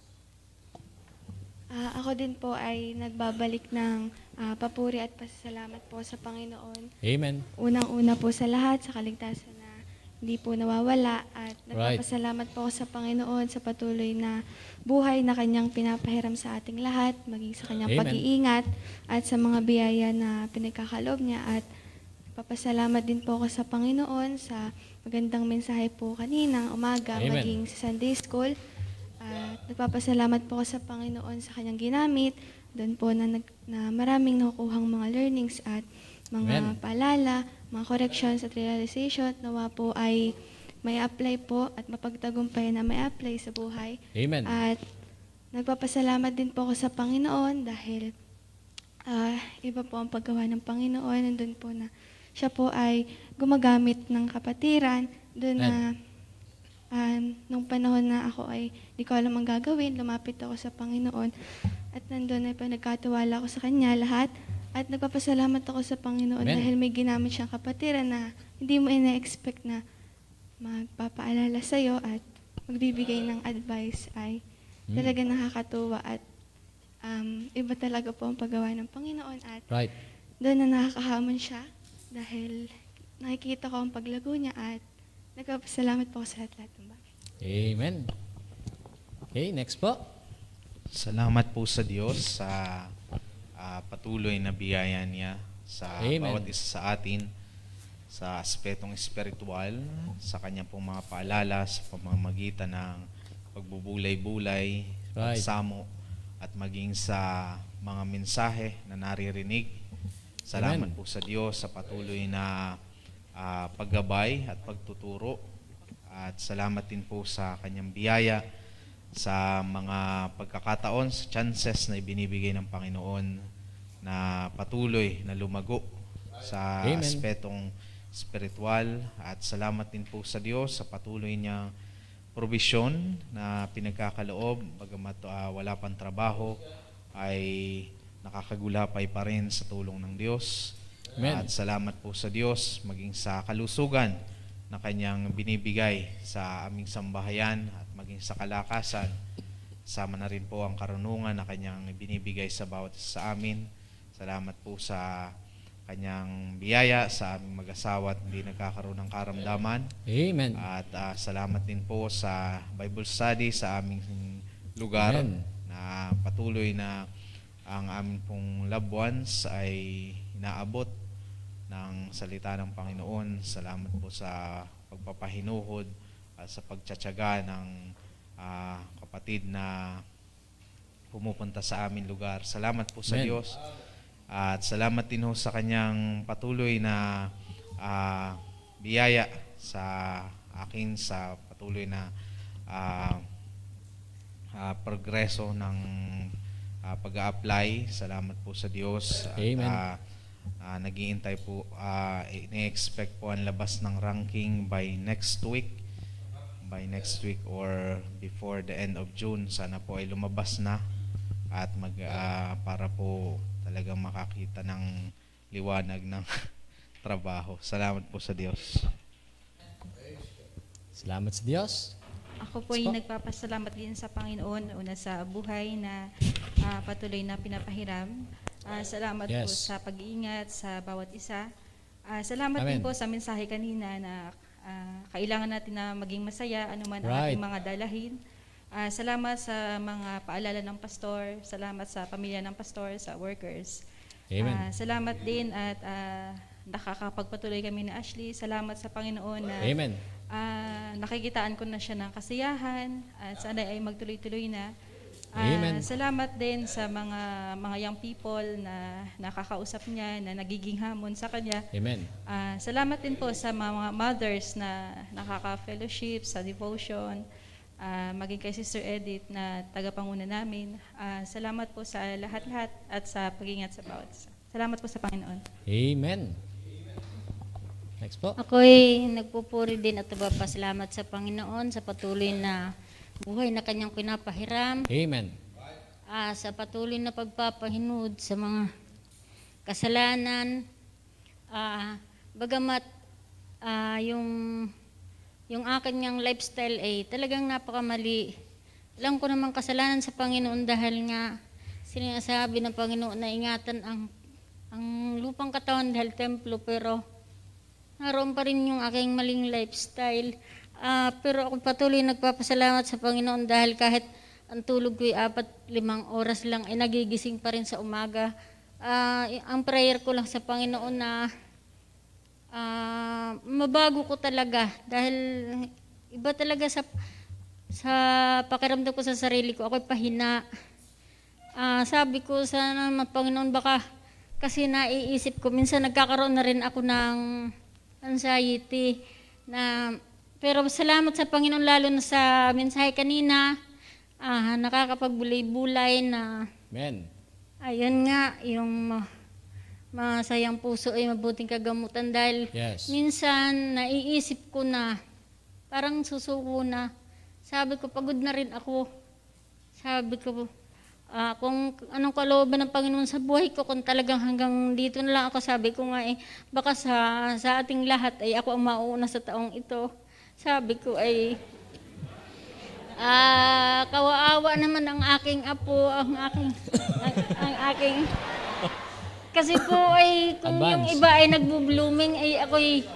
Uh, ako din po ay nagbabalik ng uh, papuri at pasasalamat po sa Panginoon. Amen. Unang-una po sa lahat, sa kaligtasan na hindi po nawawala. At nagpapasalamat po ako sa Panginoon sa patuloy na buhay na Kanyang pinapahiram sa ating lahat, maging sa Kanyang Amen. pag-iingat at sa mga biyaya na pinagkakalob niya. At papasalamat din po ako sa Panginoon sa magandang mensahe po kanina, umaga, Amen. maging sa Sunday School. At nagpapasalamat po ako sa Panginoon sa Kanyang ginamit. Doon po na, nag, na maraming nakukuhang mga learnings at mga Amen. paalala, mga corrections at realization. Nawa po ay may apply po at mapagtagumpay na may apply sa buhay. Amen. At nagpapasalamat din po ako sa Panginoon dahil uh, iba po ang paggawa ng Panginoon. Nandun po na siya po ay gumagamit ng kapatiran. Doon na Uh, nung panahon na ako ay di ko alam ang gagawin, lumapit ako sa Panginoon at nandun ay pinagkatiwala ako sa Kanya lahat at nagpapasalamat ako sa Panginoon Amen. dahil may ginamit siyang kapatiran na hindi mo ina-expect na magpapaalala sa'yo at magbibigay ng advice ay Hmm. talaga nakakatuwa at um, iba talaga po ang paggawa ng Panginoon at Right. doon na nakakahamon siya dahil nakikita ko ang paglago niya at nagpapasalamat po ako sa lahat-lahat ng bagay. Amen. Okay, next po. Salamat po sa Diyos sa uh, patuloy na biyaya niya sa Amen. bawat isa sa atin sa aspetong espiritual, sa kanyang pong mga paalala sa pamamagitan ng pagbubulay-bulay, Right. pagsamo, at maging sa mga mensahe na naririnig. Salamat Amen. po sa Diyos sa patuloy na Uh, paggabay at pagtuturo at salamat din po sa kanyang biyaya sa mga pagkakataon, sa chances na ibinibigay ng Panginoon na patuloy na lumago sa Amen. aspetong spiritual, at salamat din po sa Diyos sa patuloy niyang provision na pinagkakaloob, bagamat uh, wala pang trabaho ay nakakagulapay pa rin sa tulong ng Diyos. Amen. At salamat po sa Diyos maging sa kalusugan na kanyang binibigay sa aming sambahayan at maging sa kalakasan. Sama na rin po ang karunungan na kanyang binibigay sa bawat isa sa amin. Salamat po sa kanyang biyaya sa aming mag-asawa at hindi nagkakaroon ng karamdaman. Amen. At uh, salamat din po sa Bible study sa aming lugar. Amen. Na patuloy na ang aming pong loved ones ay inaabot ng salita ng Panginoon. Salamat po sa pagpapahinuhod at sa pagtsatsaga ng uh, kapatid na pumupunta sa aming lugar. Salamat po sa Amen. Diyos. At salamat din ho sa kanyang patuloy na uh, biyaya sa akin sa patuloy na uh, uh, progreso ng uh, pag-a-apply. Salamat po sa Diyos. At, Amen. uh, uh, nag-iintay po, uh, ini-expect po ang labas ng ranking by next week. By next week or before the end of June. Sana po ay lumabas na at mag uh, para po talagang makakita ng liwanag ng trabaho. Salamat po sa Diyos. Salamat sa Diyos. Ako po ay nagpapasalamat din sa Panginoon una sa buhay na uh, patuloy na pinapahiram. Uh, salamat Yes. po sa pag-iingat sa bawat isa. Uh, salamat Amen. din po sa mensahe kanina na uh, kailangan natin na maging masaya anuman ang Right. ating mga dalahin. Uh, salamat sa mga paalala ng pastor, salamat sa pamilya ng pastor, sa workers. Amen. Uh, salamat din at uh, nakakapagpatuloy kami ni Ashley. Salamat sa Panginoon na Amen. uh, nakikitaan ko na siya ng kasiyahan at sana ay magtuloy-tuloy na. Uh, Amen. Salamat din sa mga mga young people na nakakausap niya, na nagiging hamon sa kanya. Amen. Uh, salamat din po sa mga mothers na nakaka-fellowship sa devotion. Uh, maging kay Sister Edith na tagapanguna namin. Uh, salamat po sa lahat-lahat at sa pag-ingat sa bawat isa. Salamat po sa Panginoon. Amen. Next po. Ako'y nagpupuri din at nagpapasalamat sa Panginoon sa patuloy na buhay na kanyang pinapahiram. Amen. Ah, sa patuloy na pagpapahinood sa mga kasalanan. Ah, bagamat ah, yung yung akin niyang lifestyle ay talagang napakamali. Alam ko naman kasalanan sa Panginoon dahil nga sinasabi ng Panginoon na ingatan ang ang lupang katawan dahil templo, pero naroon pa rin yung aking maling lifestyle. Uh, pero ako patuloy nagpapasalamat sa Panginoon dahil kahit ang tulog ko'y apat, limang oras lang ay nagigising pa rin sa umaga. Uh, ang prayer ko lang sa Panginoon na Uh, mabago ko talaga dahil iba talaga sa sa pakiramdam ko sa sarili ko. Ako'y pahina. Uh, sabi ko sana Panginoon, baka kasi naiisip ko minsan nagkakaroon na rin ako ng anxiety na, pero salamat sa Panginoon lalo na sa mensahe kanina, uh, nakakapagbulay-bulay na Amen. Ayun nga yung masayang puso ay mabuting kagamutan dahil Yes. minsan naiisip ko na parang susuko na. Sabi ko, pagod na rin ako. Sabi ko, ah, kung anong kalooban ng Panginoon sa buhay ko, kung talagang hanggang dito na lang ako, sabi ko nga eh, baka sa, sa ating lahat ay ako ang mauuna sa taong ito. Sabi ko ay, ah, kawaawa naman ang aking apo, ang aking, ang, ang aking, kasi po ay kung Advance. yung iba ay nagbo-blooming ay ako'y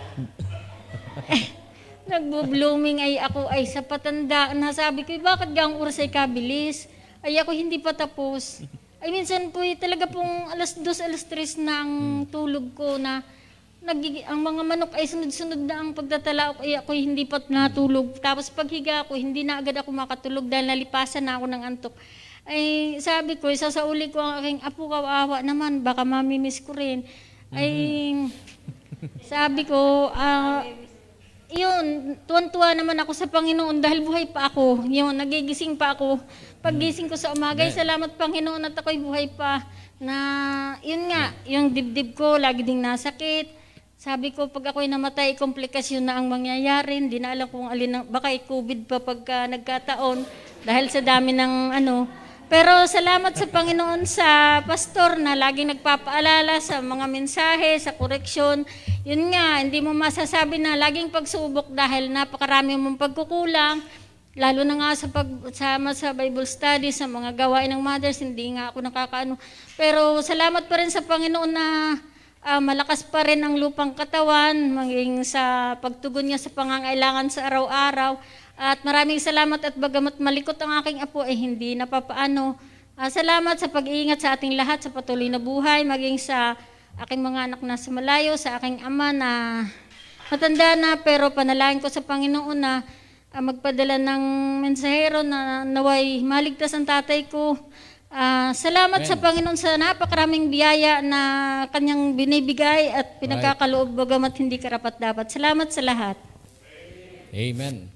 nagbo-blooming ay ako ay sa patanda na sabi ko, bakit gang oras ay kabilis? Ay ako hindi pa tapos. Ay minsan po ay talaga pong alas dos, alas tres na ang tulog ko na nagig- ang mga manok ay sunod-sunod na ang pagtatala ko, ay ako hindi pa natulog. Tapos paghiga ko, hindi na agad ako makatulog dahil nalipasan na ako ng antok. Ay sabi ko, sasauli ko ang aking apo, kawawa naman, baka mamimiss ko rin. Ay sabi ko, ah, yun, tuwan-tuwa naman ako sa Panginoon dahil buhay pa ako. Yun, nagigising pa ako. Paggising ko sa umaga, ay salamat Panginoon at ako'y buhay pa. Na, yun nga, yung dibdib ko, lagi ding nasakit. Sabi ko, pag ako'y namatay, komplikasyon na ang mangyayari. Hindi na alam kung alin, baka i-COVID pa pagka nagkataon. Dahil sa dami ng ano. Pero salamat sa Panginoon sa pastor na laging nagpapaalala sa mga mensahe, sa koreksyon. Yun nga, hindi mo masasabi na laging pagsubok dahil napakarami mong pagkukulang. Lalo na nga sa pagsama sa Bible study, sa mga gawain ng mothers, hindi nga ako nakakaano. Pero salamat pa rin sa Panginoon na uh, malakas pa rin ang lupang katawan, maging sa pagtugon niya sa pangangailangan sa araw-araw. At maraming salamat at bagamat malikot ang aking apo, eh hindi napapaano. Uh, salamat sa pag-iingat sa ating lahat sa patuloy na buhay, maging sa aking mga anak na sa malayo, sa aking ama na matanda na, pero panalangin ko sa Panginoon na uh, magpadala ng mensahero na naway maligtas ang tatay ko. Uh, salamat Amen. Sa Panginoon sa napakaraming biyaya na kanyang binibigay at pinagkakaloob bagamat hindi karapat-dapat. Salamat sa lahat. Amen.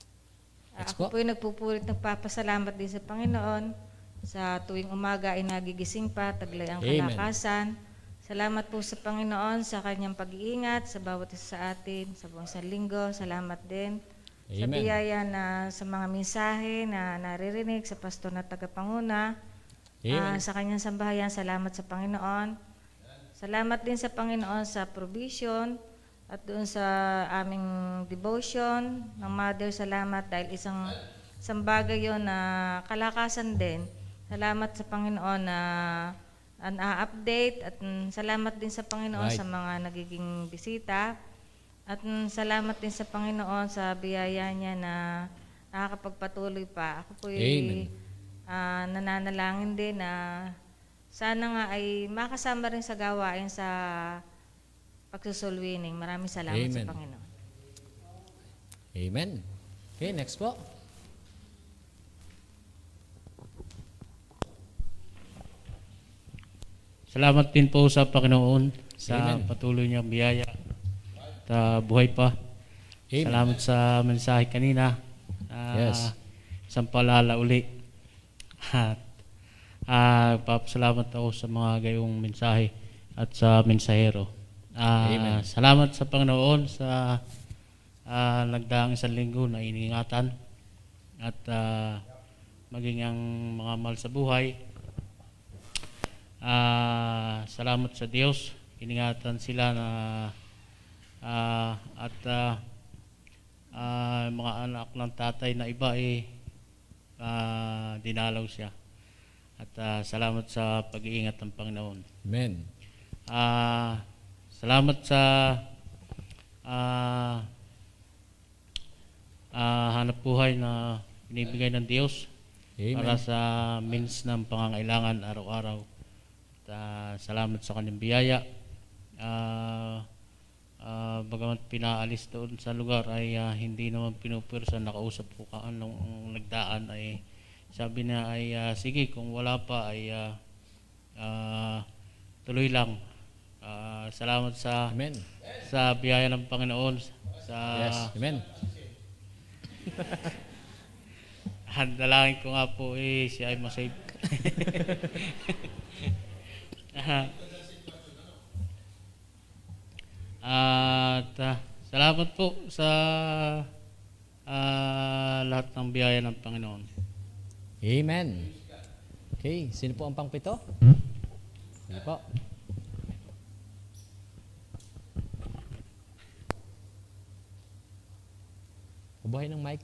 Ako po yung nagpupulit nagpapasalamat din sa Panginoon. Sa tuwing umaga ay nagigising pa, taglay ang kalakasan. Salamat po sa Panginoon sa kanyang pag-iingat sa bawat isa sa atin, sa buong isang linggo. Salamat din Amen. Sa biyaya na sa mga mensahe na naririnig sa pastor na tagapanguna. Uh, sa kanyang sambahayan, salamat sa Panginoon. Salamat din sa Panginoon sa provision. At doon sa aming devotion ng Mother, salamat dahil isang, isang bagay yun na kalakasan din. Salamat sa Panginoon na na-update at mm, salamat din sa Panginoon right. Sa mga nagiging bisita. At mm, salamat din sa Panginoon sa biyaya niya na nakakapagpatuloy pa. Ako po ay uh, nananalangin din na sana nga ay makasama rin sa gawain sa pagsusulwining. Maraming salamat Amen. Sa Panginoon. Amen. Okay, next po. Salamat din po sa Panginoon sa Amen. Patuloy niyang biyaya at uh, buhay pa. Amen. Salamat sa mensahe kanina. Uh, yes. Isang palala uli. At uh, papasalamat ako sa mga gayong mensahe at sa mensahero. Uh, salamat sa Panginoon sa uh, nagdaang isang linggo na iningatan at uh, maging ang mga mahal sa buhay. Uh, salamat sa Diyos, iningatan sila na uh, at uh, uh, mga anak ng tatay na iba eh uh, dinalaw siya. At uh, salamat sa pag-iingat ng Panginoon. Amen. Uh, Salamat sa uh, uh, hanap buhay na binibigay ng Diyos Amen. Para sa means ng pangangailangan araw-araw. At, uh, salamat sa kanyang biyaya. Uh, uh, bagamat pinaalis doon sa lugar ay uh, hindi naman pinupwersa. Nakausap ko ka nung nagdaan ay sabi na ay uh, sige kung wala pa ay uh, uh, tuloy lang. Uh, salamat sa Amen. Sa biyaya ng Panginoon sa Yes, amen. Handalangin ko nga po eh siya ay masave. At uh, salamat po sa uh, lahat ng biyaya ng Panginoon. Amen. Okay, sino po ang pangpito? Sige po. Buhay ng mic.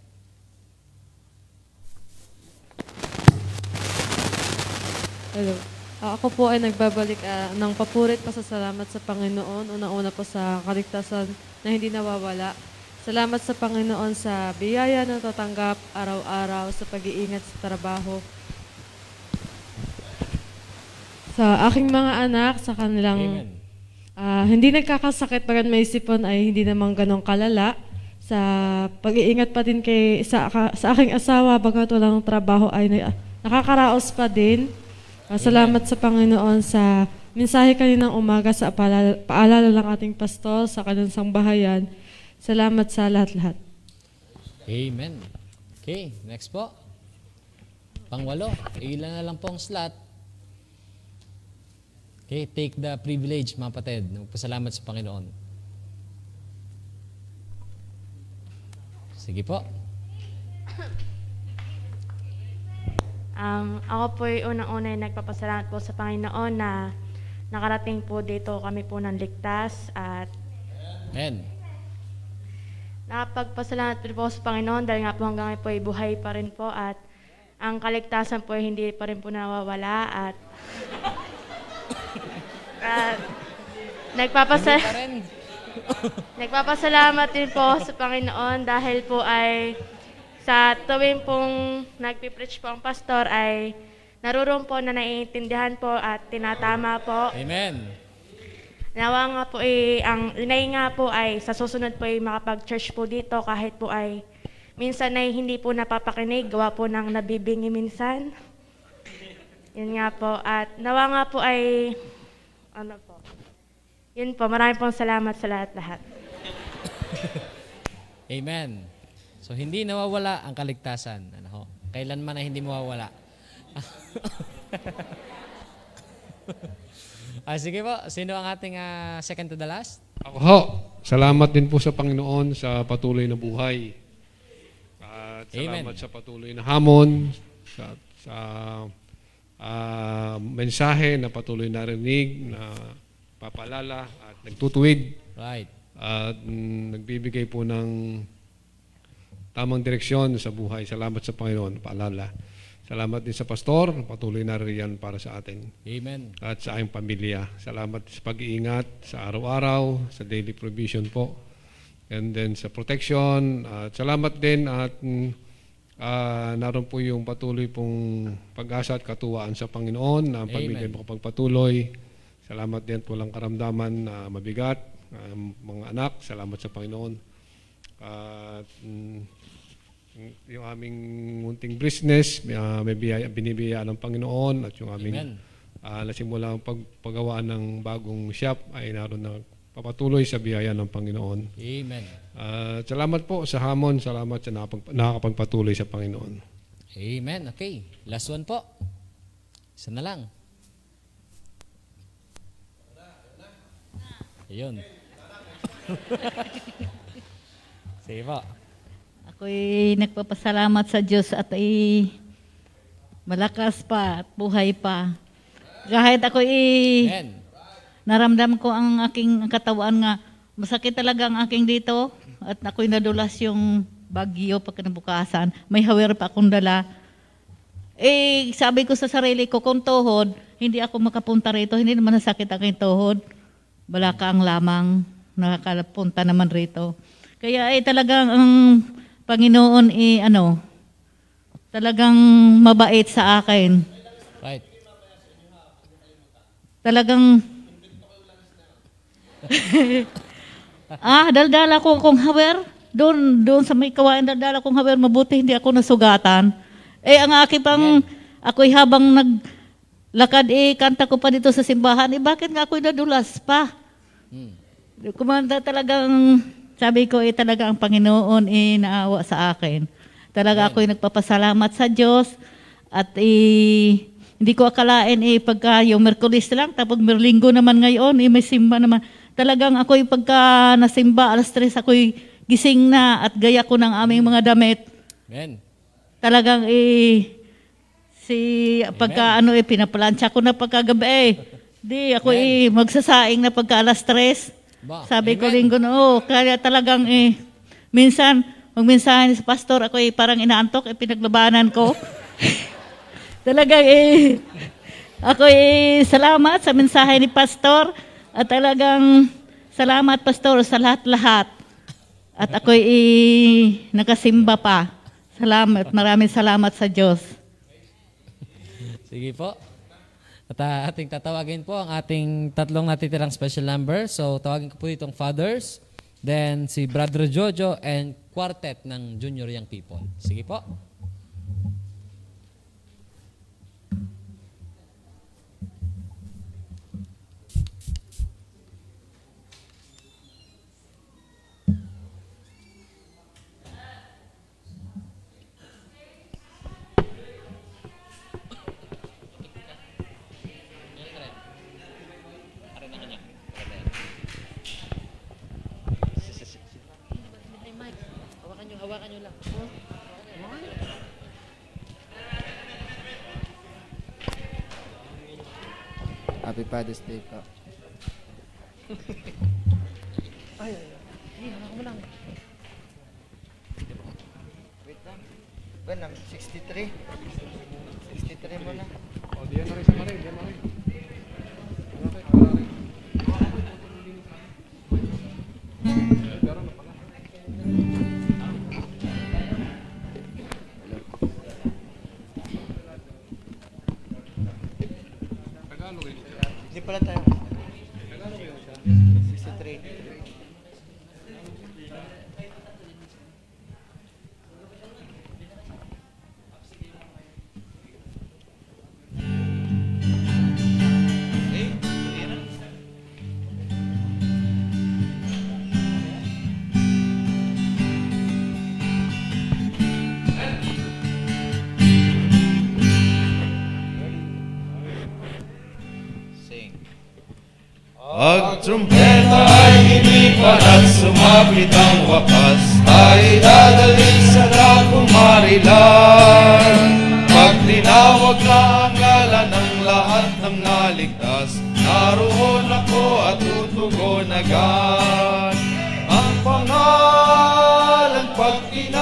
Hello. Uh, ako po ay nagbabalik uh, ng papurit pasasalamat sa Panginoon. Unang-una po sa kaligtasan na hindi nawawala. Salamat sa Panginoon sa biyaya na tatanggap araw-araw sa pag-iingat sa trabaho. Sa aking mga anak, sa kanilang uh, hindi nagkakasakit bagat may sipon ay hindi naman ganong kalala. Sa pag-iingat pa din kay sa, sa aking asawa bagat walang trabaho ay nakakaraos pa din. Uh, salamat sa Panginoon sa mensahe kaninang umaga sa paalala, paalala ng ating pastor sa kanyang sangbahayan. Salamat sa lahat-lahat. Amen. Okay, next po. Pangwalo, ilan na lang pong slot. Okay, take the privilege, mga kapatid, na magpasalamat sa Panginoon. Sige po. Um, ako po yung unang-una ay nagpapasalamat po sa Panginoon na nakarating po dito kami po ng ligtas at Amen. Nakapagpasalamat po sa Panginoon dahil nga po hanggang ngayon po ay buhay pa rin po at ang kaligtasan po ay hindi pa rin po nawawala at at nagpapasa nagpapasalamat din po sa Panginoon dahil po ay sa tuwing pong nagpipreach po ang pastor ay naroon po na naiintindihan po at tinatama po. Amen. Nawa nga po ay, ang inay nga po ay sa susunod po ay makapag-church po dito kahit po ay minsan ay hindi po napapakinig, gawa po ng nabibingi minsan. Yun nga po. At nawa nga po ay, ano po, yun po, maraming pong salamat sa lahat-lahat. Amen. So, hindi nawawala ang kaligtasan. Ano ho? Kailanman ay hindi mawawala. Ah, sige po, sino ang ating uh, second to the last? Ako ho, salamat din po sa Panginoon sa patuloy na buhay. At salamat Amen. sa patuloy na hamon, sa, sa uh, mensahe na patuloy narinig, na papalala at nagtutuwid. Right. At mm, nagbibigay po ng tamang direksyon sa buhay. Salamat sa Panginoon, paalala. Salamat din sa pastor, patuloy na riyan para sa atin. Amen. At sa aking pamilya. Salamat sa pag-iingat sa araw-araw, sa daily provision po. And then sa protection. At salamat din at uh, naroon po yung patuloy pong pag-asa at katuwaan sa Panginoon na ang pamilya makapagpatuloy. Salamat din po lang karamdaman na mabigat. Uh, mga anak, salamat sa Panginoon. At uh, yung aming munting business, uh, may biyaya, binibiyaya ng Panginoon at yung aming uh, nasimula ang pagpagawa ng bagong shop ay naroon na papatuloy sa biyaya ng Panginoon. Amen. Uh, salamat po sa hamon, salamat sa nakapag, nakakapagpatuloy sa Panginoon. Amen. Okay. Last one po. Isa na lang. Ayun. Sige po. Ako'y nagpapasalamat sa Diyos at ay malakas pa at buhay pa. Kahit ako'y naramdam ko ang aking katawan nga masakit talaga ang aking dito at ako'y nadulas yung bagyo pagkanabukasan. May hawer pa akong dala. Eh, sabi ko sa sarili ko, kung tuhod, hindi ako makapunta rito. Hindi naman nasakit ang aking tuhod. Balakang lamang nakakapunta naman rito. Kaya ay eh, talagang ang Panginoon eh, ano, talagang mabait sa akin. Right. Talagang, ah, daldala ko kung hawer. Doon, doon sa may kawain, daldala kong hawer. Mabuti hindi ako nasugatan. Eh, ang aking pang, ako'y habang naglakad, eh, kanta ko pa dito sa simbahan. Eh, bakit nga ako'y nadulas pa? Hmm. Kumanda talagang, sabi ko, eh, talaga ang Panginoon eh, naawa sa akin. Talaga ako'y nagpapasalamat sa Diyos at eh, hindi ko akalain eh, pagka yung Merkulis lang, tapos Merlinggo naman ngayon, eh, may simba naman. Talagang ako'y pagka nasimba, alas tres, ako'y gising na at gaya ko ng aming mga damit. Amen. Talagang eh, si, pagka ano eh, pinaplansya ko na pagkagabi eh. Di, ako eh, magsasaing na pagka alas tres. Ba, sabi amen. ko linggo na, oh, kaya talagang eh, minsan, magminsahan sa pastor, ako eh, parang inaantok, eh, pinaglabanan ko. Talagang eh, ako eh, salamat sa mensahe ni pastor, at talagang salamat pastor sa lahat-lahat. At ako eh, nakasimba pa. Salamat, maraming salamat sa Diyos. Sige po. At uh, ating tatawagin po ang ating tatlong natitirang special number. So, tawagin ko po itong fathers, then si Brother Jojo, and quartet ng Junior Young People. Sige po. Hawakan nyo lang. Happy Father's Day po. Ay, ay, ay. Hindi, hawakan mo lang. Wait lang. Ben, sixty-three. sixty-three mo na. O, diyan na rin sa Maray, diyan na rin. Hindi pala tayo. sixty-three. Pag trumpeta ay hinipan at sumapit ang wakas, tayo'y dadalhin sa dakong marilan. Pag tinawag na ang ngalan ng lahat ng naligtas, naroon ako at tutugon agad. Ang pangalan pag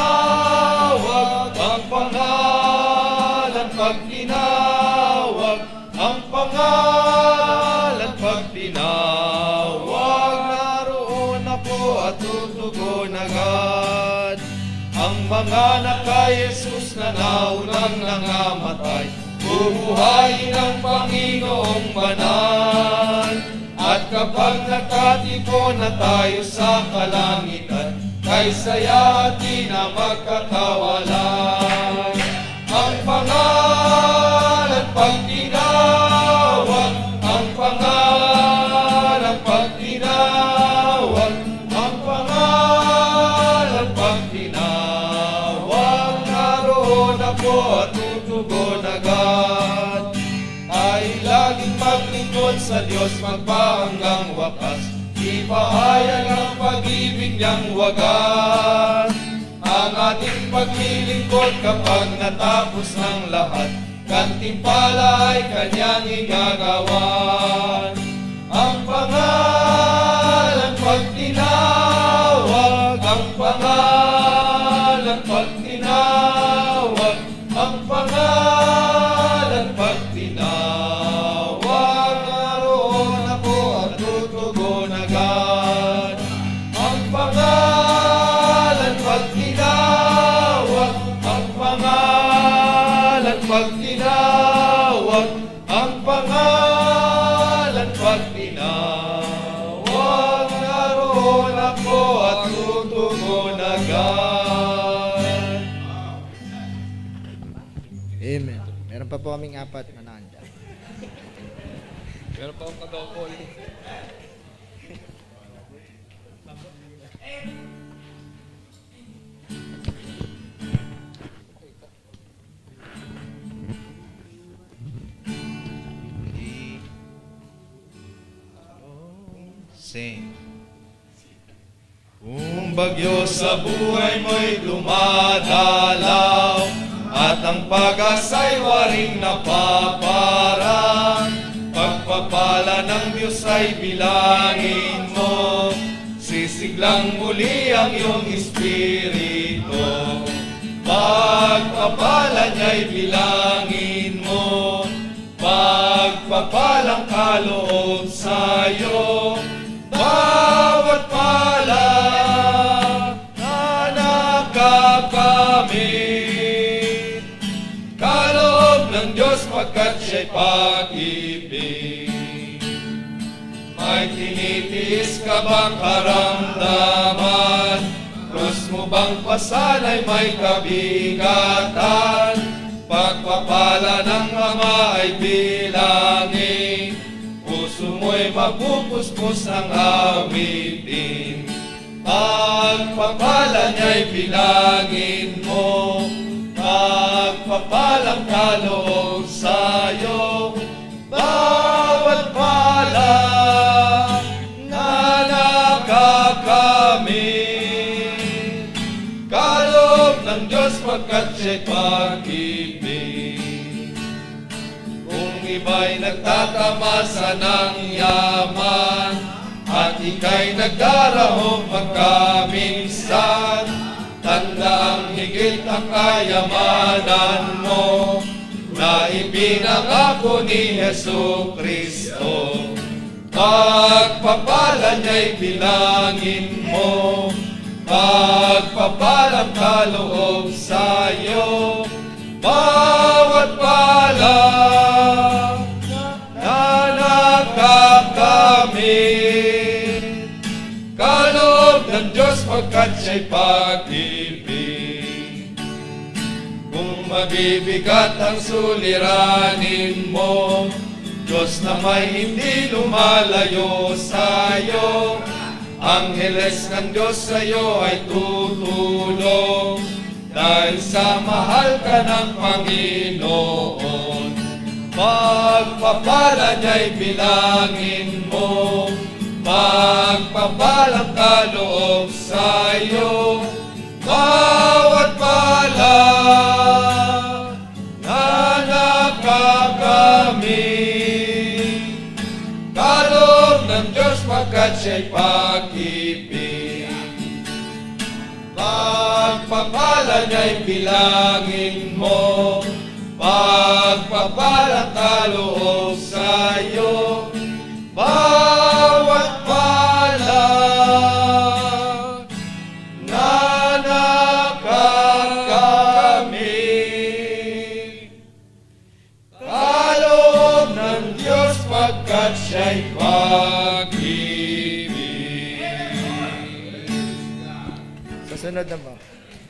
tinawag, ang pangalan pag tinawag, ang pangalan pag tinawag, naroon ako at tutugon agad. Ang mga nakay Jesus na naunang nangamatay, bubuhayin ang Panginoong banal. At kapag nagkatipon na tayo sa kalangitan, kay saya at di na magkakawalan. Ang pangalan pag tinawag, ang pangalan pag tinawag, ang pangalan pag tinawag, naroon ako at tutugon agad. Ay laging maglingkod sa Diyos magpahanggang wakas, ipahayag ang pag-ibig niyang wagas. Ang ating paglilingkod kapag natapos ng lahat, gantimpala ay kanyang igagawan. Ang pangalan pag tinawag, ang pangalan pag tinawag, ang pangalan pag tinawag, naroon ako at tutugon agad. Ang pangalan pag tinawag, ang pangalan pag tinawag, ang pangalan pag tinawag, naroon ako at tutugon agad. Amen. Meron pa po kaming apat na nanda. Meron pa akong kadokol. Sing. Kung bagyo sa buhay mo'y dumadalaw, at ang pag-asa'y waring napaparang, pagpapala ng Diyos ay bilangin mo, sisiglang muli ang iyong espiritu. Pagpapala niya'y bilangin mo, pagpapalang kaloob sa'yo. Bawat pala na nakakamit, kaloob ng Diyos pagkat siya'y pag-ibig. May tinitiis ka bang karamdaman? Krus mo bang pasanay may kabigatan? Pagpapala ng Ama ay bilangin, puso mo'y mapupuspos ng awitin. Pagpapala niya'y bilangin mo, pagpapalang kaloob sa'yo. Bawat pala na nakakamit, kaloob ng Diyos pagkat siya'y pag-ibig. Kung iba'y nagtatamasa ng yaman at ika'y nagdarahong pagkaminsan, tanda ang higit ang kayamanan mo na ipinangako ni Jesu Kristo. Pagpapala niya'y bilangin mo, pagpapalang kaloob sa'yo, bawat pala na nakakamit. Kaloob ng Diyos pagkat siya'y pag-ibig. Kung mabibigat ang suliranin mo, Diyos na may hindi lumalayo sa'yo, Angheles ng Diyos sa'yo ay tutulong, dahil sa mahal ka ng Panginoon. Pagpapala niya'y bilangin mo, pagpapalang kaloob sa'yo, bawat pala na nakakamit. Kaloob ng Diyos pagkat siya'y pag-ibig. Pagpapala niya'y bilangin mo, pagpapalang kaloob sa'yo, bawat pala na nakakamit. Kaloob ng Diyos pagkat siya'y pag-ibig. Sa sunod na ba?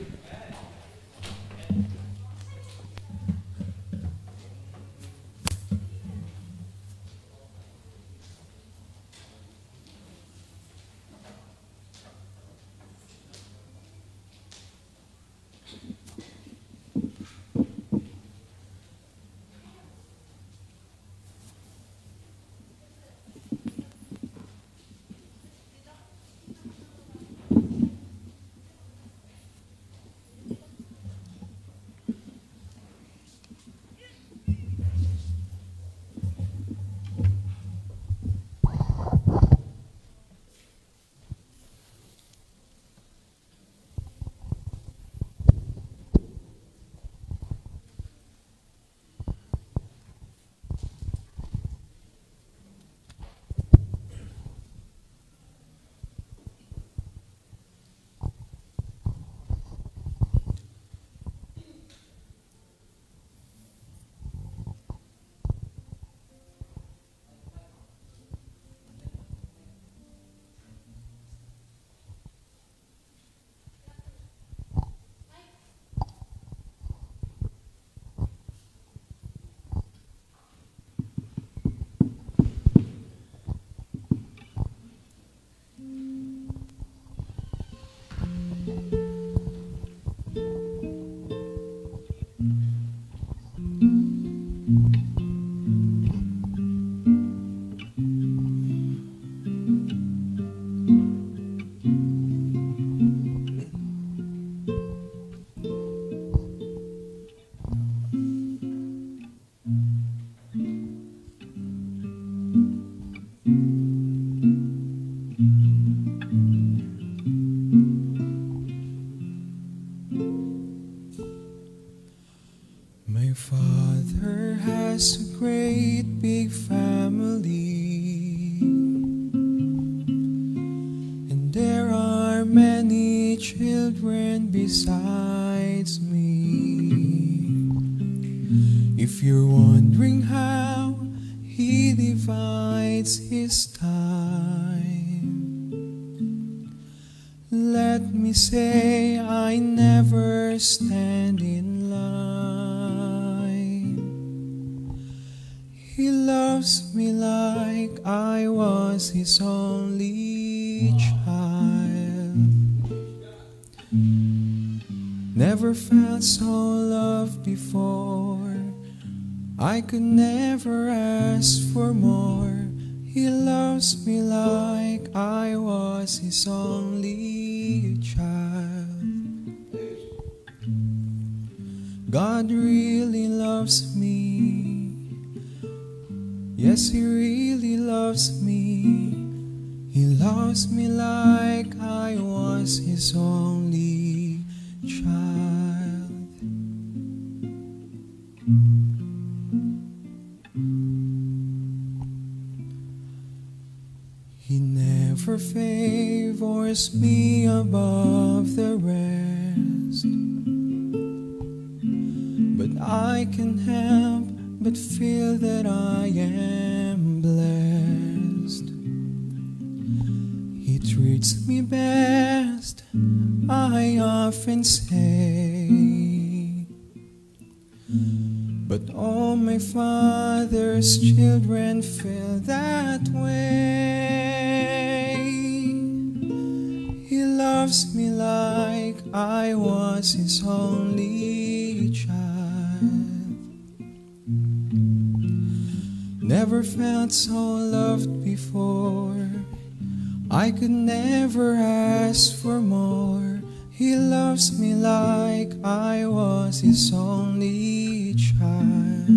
My father has a great big family, and there are many children besides me. If you're wondering how he divides his time, let me say I never stand in line. He loves me like I was his only child. Never felt so loved before. I could never ask for more. He loves me like I was his only child. God really loves me. Yes, He really loves me. He loves me like I was His only child. He never favors me above the rest, but I can help but feel that I am blessed. He treats me best, I often say, but all my Father's children feel that way. He loves me like I was His only child. Never felt so loved before. I could never ask for more. He loves me like I was His only child.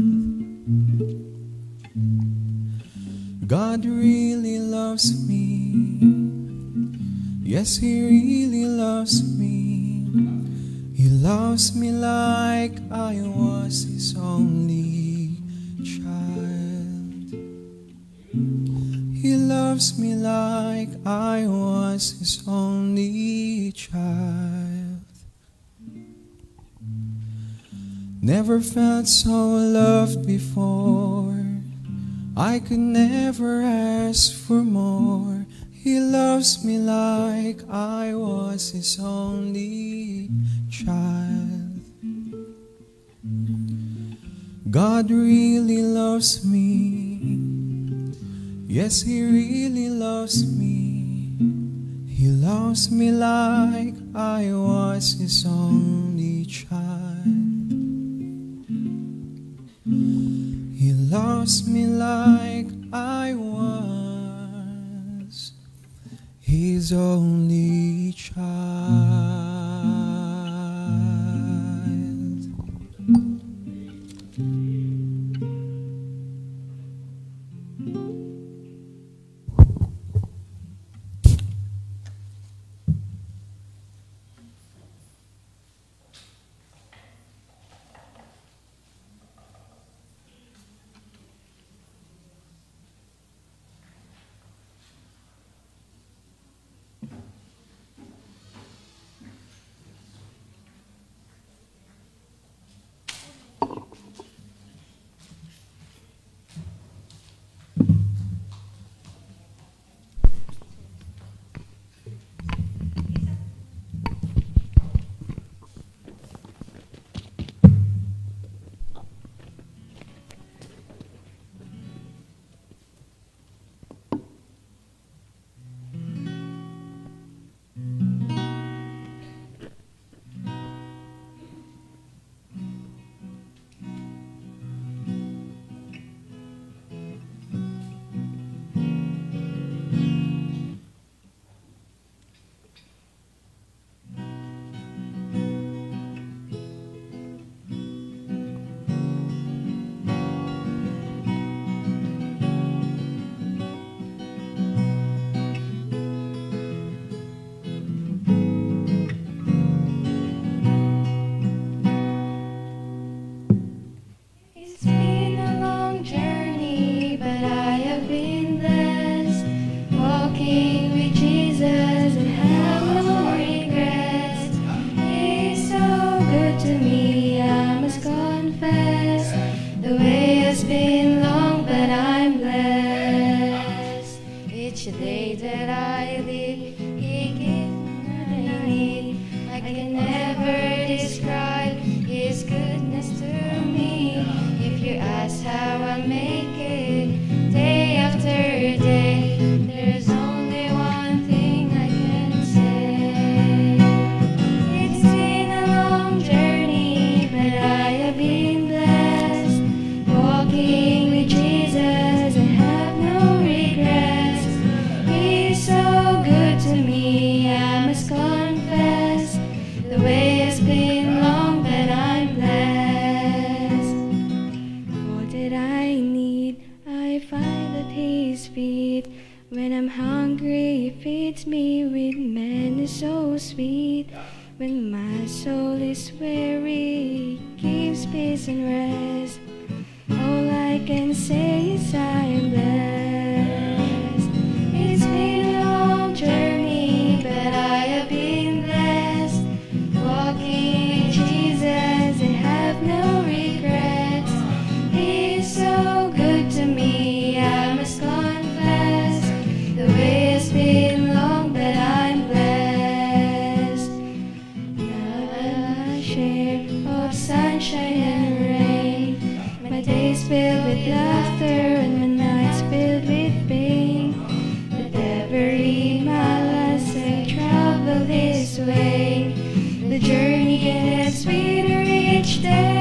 God really loves me. Yes, He really loves me. He loves me like I was His only child. He loves me like I was His only child. Never felt so loved before. I could never ask for more. He loves me like I was His only child. God really loves me. Yes, He really loves me. He loves me like I was His only child. He loves me like I was His only child. So When my soul is weary, gives peace and rest. All I can say is I am blessed. It's been a long journey, but I have been blessed. Walking with Jesus, I have no regrets. He's so good to me, I must confess. The way has been long, but I'm blessed. Now I share of sunshine and rain. My days filled with laughter and my nights filled with pain. But every mile as I travel this way, the journey gets sweeter each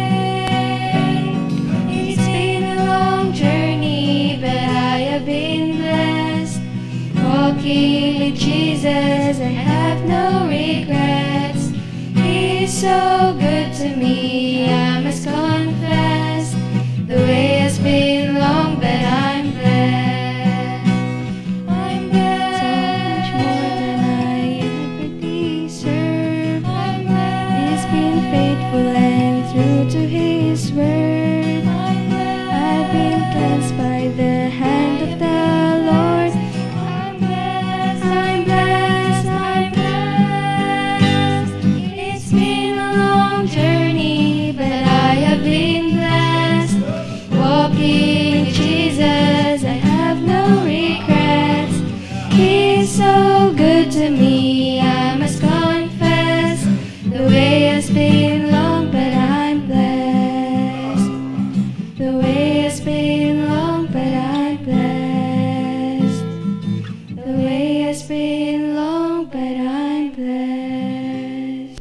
day. It's been a long journey, but I have been blessed. Walking with Jesus, I have no regrets. He's so good to me, I must confess. The way has been long, but I'm blessed. I'm blessed. So much more than I ever deserve. I'm blessed. He's been faithful and true to His word. I'm blessed. I've been cleansed by the hand of the Lord. I'm blessed. I'm blessed. I'm blessed. It's been a long journey, but I have been blessed. Walking with Jesus, I have no regrets. He's so good to me, I must confess. The way has been long, but I'm blessed. The way has been long, but I'm blessed. The way has been long, but I'm blessed.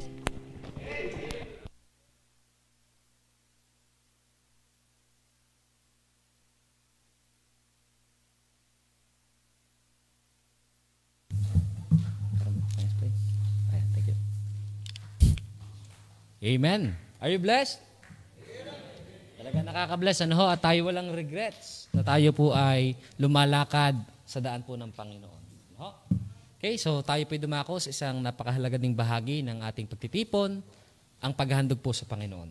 Amen. Are you blessed? Talaga nakaka-bless, ano ho, at tayo walang regrets na tayo po ay lumalakad sa daan po ng Panginoon. Ano ho? Okay, so tayo po ay dumako sa isang napakahalaga ding bahagi ng ating pagtitipon, ang paghahandog po sa Panginoon.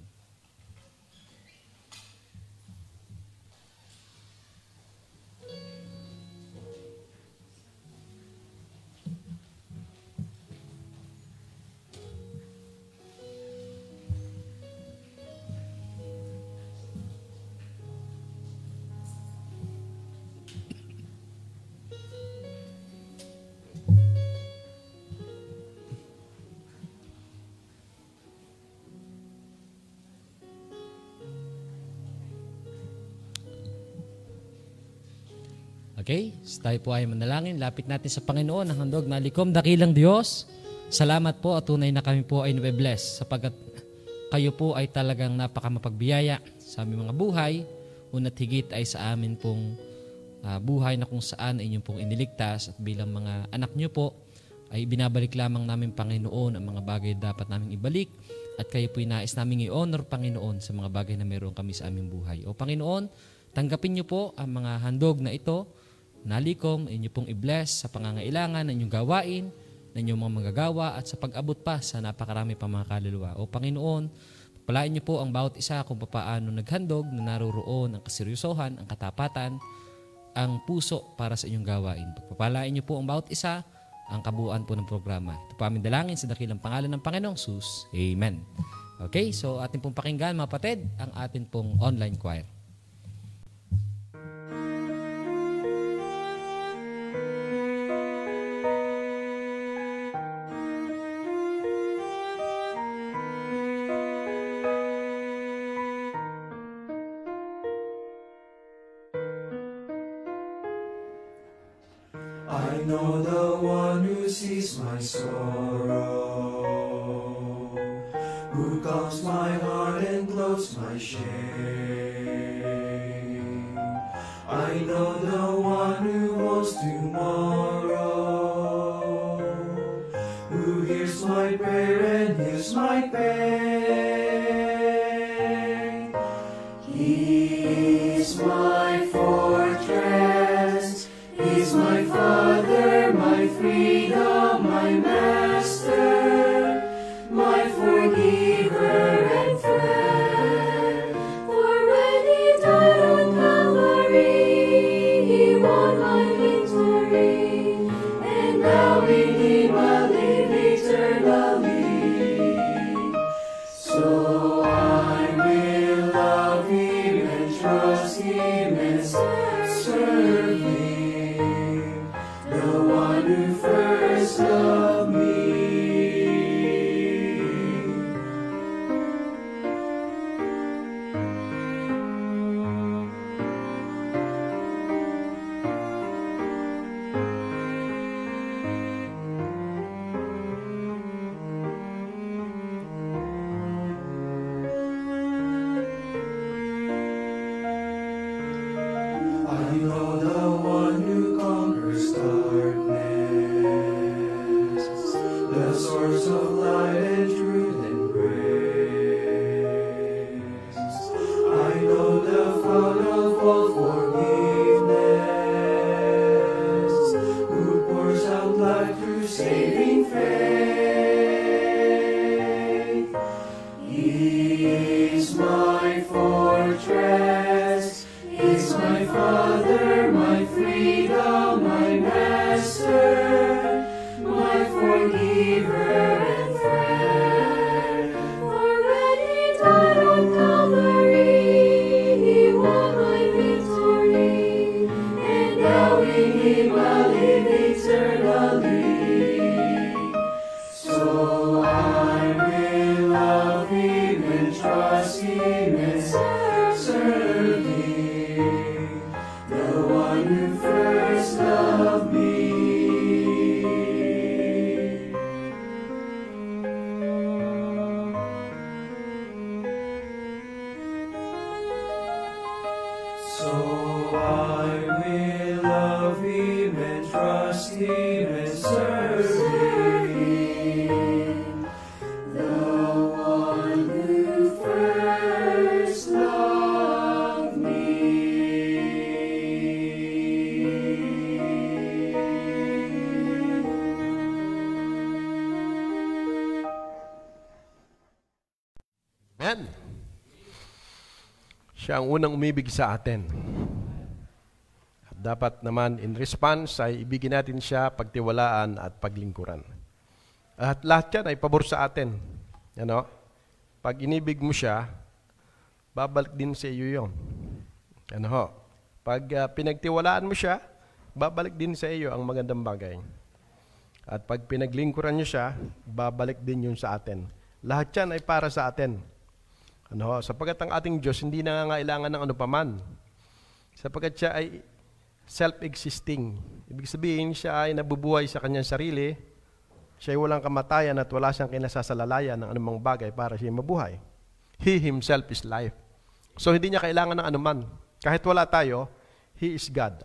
Okay? So tayo po ay manalangin. Lapit natin sa Panginoon ang handog na likom dakilang Diyos. Salamat po at tunay na kami po ay nabe-bless sapagkat kayo po ay talagang napakamapagbiyaya sa aming mga buhay. Una't higit ay sa amin pong uh, buhay na kung saan inyong pong iniligtas at bilang mga anak nyo po ay binabalik lamang namin Panginoon ang mga bagay dapat namin ibalik at kayo po ay nais namin i-honor Panginoon sa mga bagay na meron kami sa aming buhay. O Panginoon, tanggapin nyo po ang mga handog na ito. Nalikom, inyo pong i-bless sa pangangailangan ng inyong gawain, ng inyong mga magagawa at sa pag-abot pa sa napakarami pa mga kaluluwa. O Panginoon, pagpalain niyo po ang bawat isa kung paano naghandog na naroroon ang kaseryosohan, ang katapatan, ang puso para sa inyong gawain. Pagpapalain niyo po ang bawat isa, ang kabuuan po ng programa. Ito po aming dalangin sa dakilang pangalan ng Panginoong Jesus. Amen. Okay, so atin pong pakinggan mga kapatid, ang atin pong online choir. I know the one who sees my sorrow, who calms my heart and clothes my shame. I know the one who holds tomorrow, who hears my prayer and heals my pain. He is my fortress, He's my Father, my freedom, my Master. I will love Him and trust Him and serve Him, the one who first loved me. I know the one who conquers darkness, the source of light and truth and grace. I know the fount of all forgiveness, who pours out life through saving faith. He is my fortress, is my Father, my freedom, my Master, my forgiver and friend. For when He died on Calvary, He won my victory, and now in Him I live eternally. So I will love Him and trust Him and serve Him, the one who first loved me. So I will love Him and trust Him and serve Him, the one who first loved Amen. Siya ang unang umibig sa atin. At dapat naman in response ay ibigin natin siya, pagtiwalaan at paglingkuran. At lahat yan ay pabor sa atin. Ano? Pag inibig mo siya, babalik din sa iyo yun. Ano ho? Pag uh, pinagtiwalaan mo siya, babalik din sa iyo ang magandang bagay. At pag pinaglingkuran niyo siya, babalik din yun sa atin. Lahat yan ay para sa atin. Ano ho? Sapagkat ang ating Diyos hindi nangangailangan ng ano paman. Sapagkat siya ay self-existing. Ibig sabihin, siya ay nabubuhay sa kanyang sarili. Siya ay walang kamatayan at wala siyang kinasasalalayan ng anumang bagay para siya mabuhay. He himself is life. So hindi niya kailangan ng anuman. Kahit wala tayo, He is God.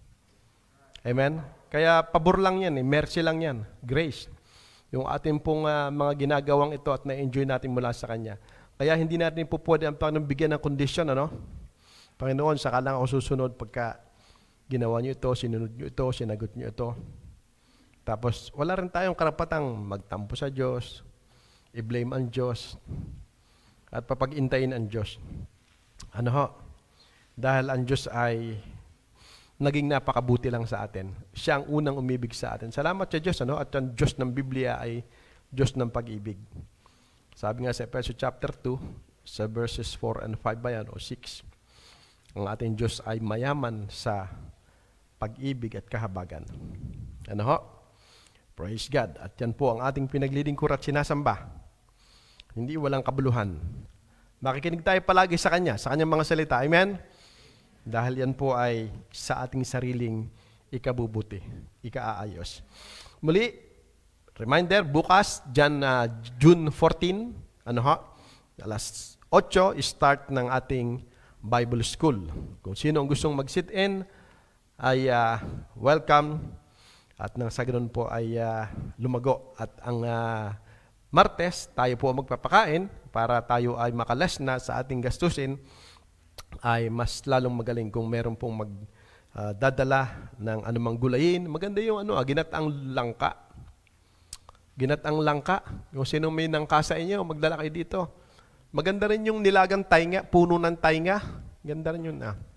Amen? Kaya pabor lang yan, eh. Mercy lang yan. Grace. Yung ating pong uh, mga ginagawang ito at na-enjoy natin mula sa Kanya. Kaya hindi natin po pwede ang Panginoon bigyan ng kondisyon, ano? Panginoon, saka lang ako susunod pagka ginawa niyo ito, sinunod niyo ito, sinagot niyo ito. Tapos, wala rin tayong karapatang magtampo sa Diyos, i-blame ang Diyos, at papag-intayin ang Diyos. Ano ho? Dahil ang Diyos ay naging napakabuti lang sa atin. Siya ang unang umibig sa atin. Salamat sa Diyos, ano? At ang Diyos ng Biblia ay Diyos ng pag-ibig. Sabi nga sa Efeso chapter two, sa verses four and five ba yan, o six, ang ating Diyos ay mayaman sa pag-ibig at kahabagan. Ano ho? Praise God. At yan po ang ating pinaglilingkur at sinasamba. Hindi walang kabuluhan. Makikinig tayo palagi sa Kanya, sa Kanyang mga salita. Amen? Dahil yan po ay sa ating sariling ikabubuti, ikaaayos. Muli, reminder, bukas, dyan, uh, June fourteenth, ano ha? Alas otso, start ng ating Bible School. Kung sino ang gustong mag-sit-in, ay uh, welcome. At nang sa ganoon po ay uh, lumago. At ang uh, Martes, tayo po magpapakain para tayo ay makalas na sa ating gastusin, ay mas lalong magaling kung meron pong magdadala uh, ng anumang gulayin. Maganda yung ano, ginataang langka. Ginataang langka. Kung sino may nangka sa inyo, magdala kayo dito. Maganda rin yung nilagang tainga, puno ng tainga. Ganda rin yun. Ah.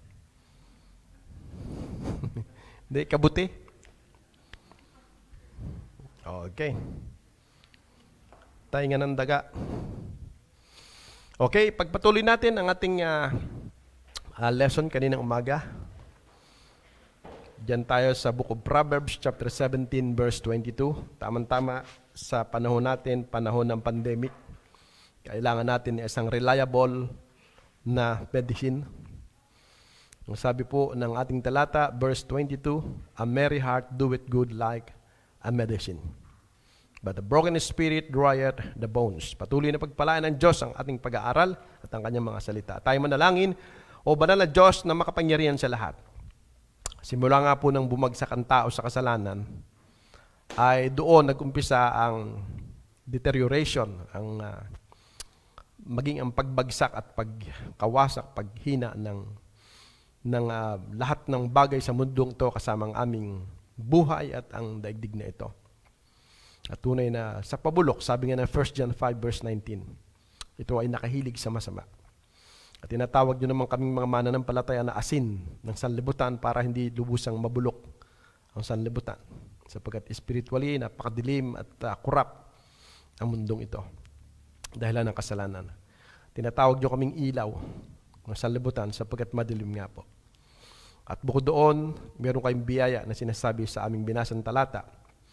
Hindi, kabuti. Okay. Tainga ng daga. Okay, pagpatuloy natin ang ating uh, uh, lesson kaninang umaga. Diyan tayo sa Book of Proverbs, chapter seventeen, verse twenty-two. Tamang-tama sa panahon natin, panahon ng pandemic. Kailangan natin isang reliable na medicine. Ang sabi po ng ating talata, verse twenty-two, a merry heart doeth good like a medicine, but a broken spirit drieth the bones. Patuloy na pagpalaan ng Diyos ang ating pag-aaral at ang kanyang mga salita. Tayo manalangin, o banal na Diyos na makapangyarihan sa lahat. Simula nga po nang bumagsak ang tao sa kasalanan, ay doon nag-umpisa ang deterioration, ang uh, maging ang pagbagsak at pagkawasak, paghina ng, ng uh, lahat ng bagay sa mundong to kasamang aming buhay at ang daigdig na ito. At tunay na sa pabulok, sabi nga ng First John five verse nineteen, ito ay nakahilig sa masama. At tinatawag nyo naman kaming mga mananampalataya na asin ng sanlibutan para hindi lubusang mabulok ang sanlibutan. Sapagkat spiritually, napakadilim at uh, kurap ang mundong ito dahilan ng kasalanan. Tinatawag nyo kaming ilaw ng sanlibutan sapagkat madilim nga po. At bukod doon, meron kayong biyaya na sinasabi sa aming binasang talata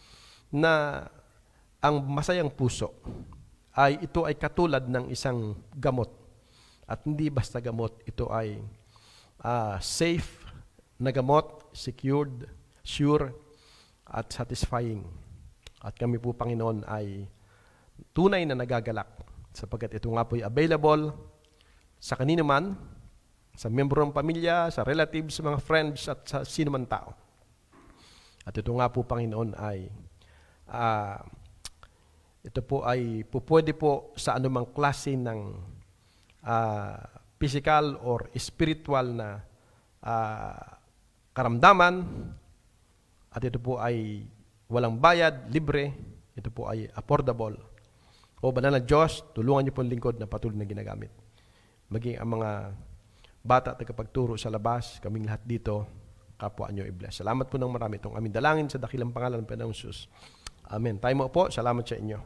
na ang masayang puso ay ito ay katulad ng isang gamot. At hindi basta gamot, ito ay uh, safe na gamot, secured, sure, at satisfying. At kami po, Panginoon, ay tunay na nagagalak sapagkat ito nga po ay available sa kanino man, sa membro ng pamilya, sa relatives, sa mga friends, at sa sino man tao. At ito nga po, Panginoon, ay uh, ito po ay pupwede po sa anumang klase ng uh, physical or spiritual na uh, karamdaman. At ito po ay walang bayad, libre. Ito po ay affordable. O banal na Diyos, tulungan niyo po ang lingkod na patuloy na ginagamit. Maging ang mga bata at tagapagturo sa labas, kaming lahat dito, kapwa nyo i-bless. Salamat po ng marami itong aming dalangin sa dakilang pangalan ng Panginoong Jesus. Amen. Tayo mo po, salamat sa inyo.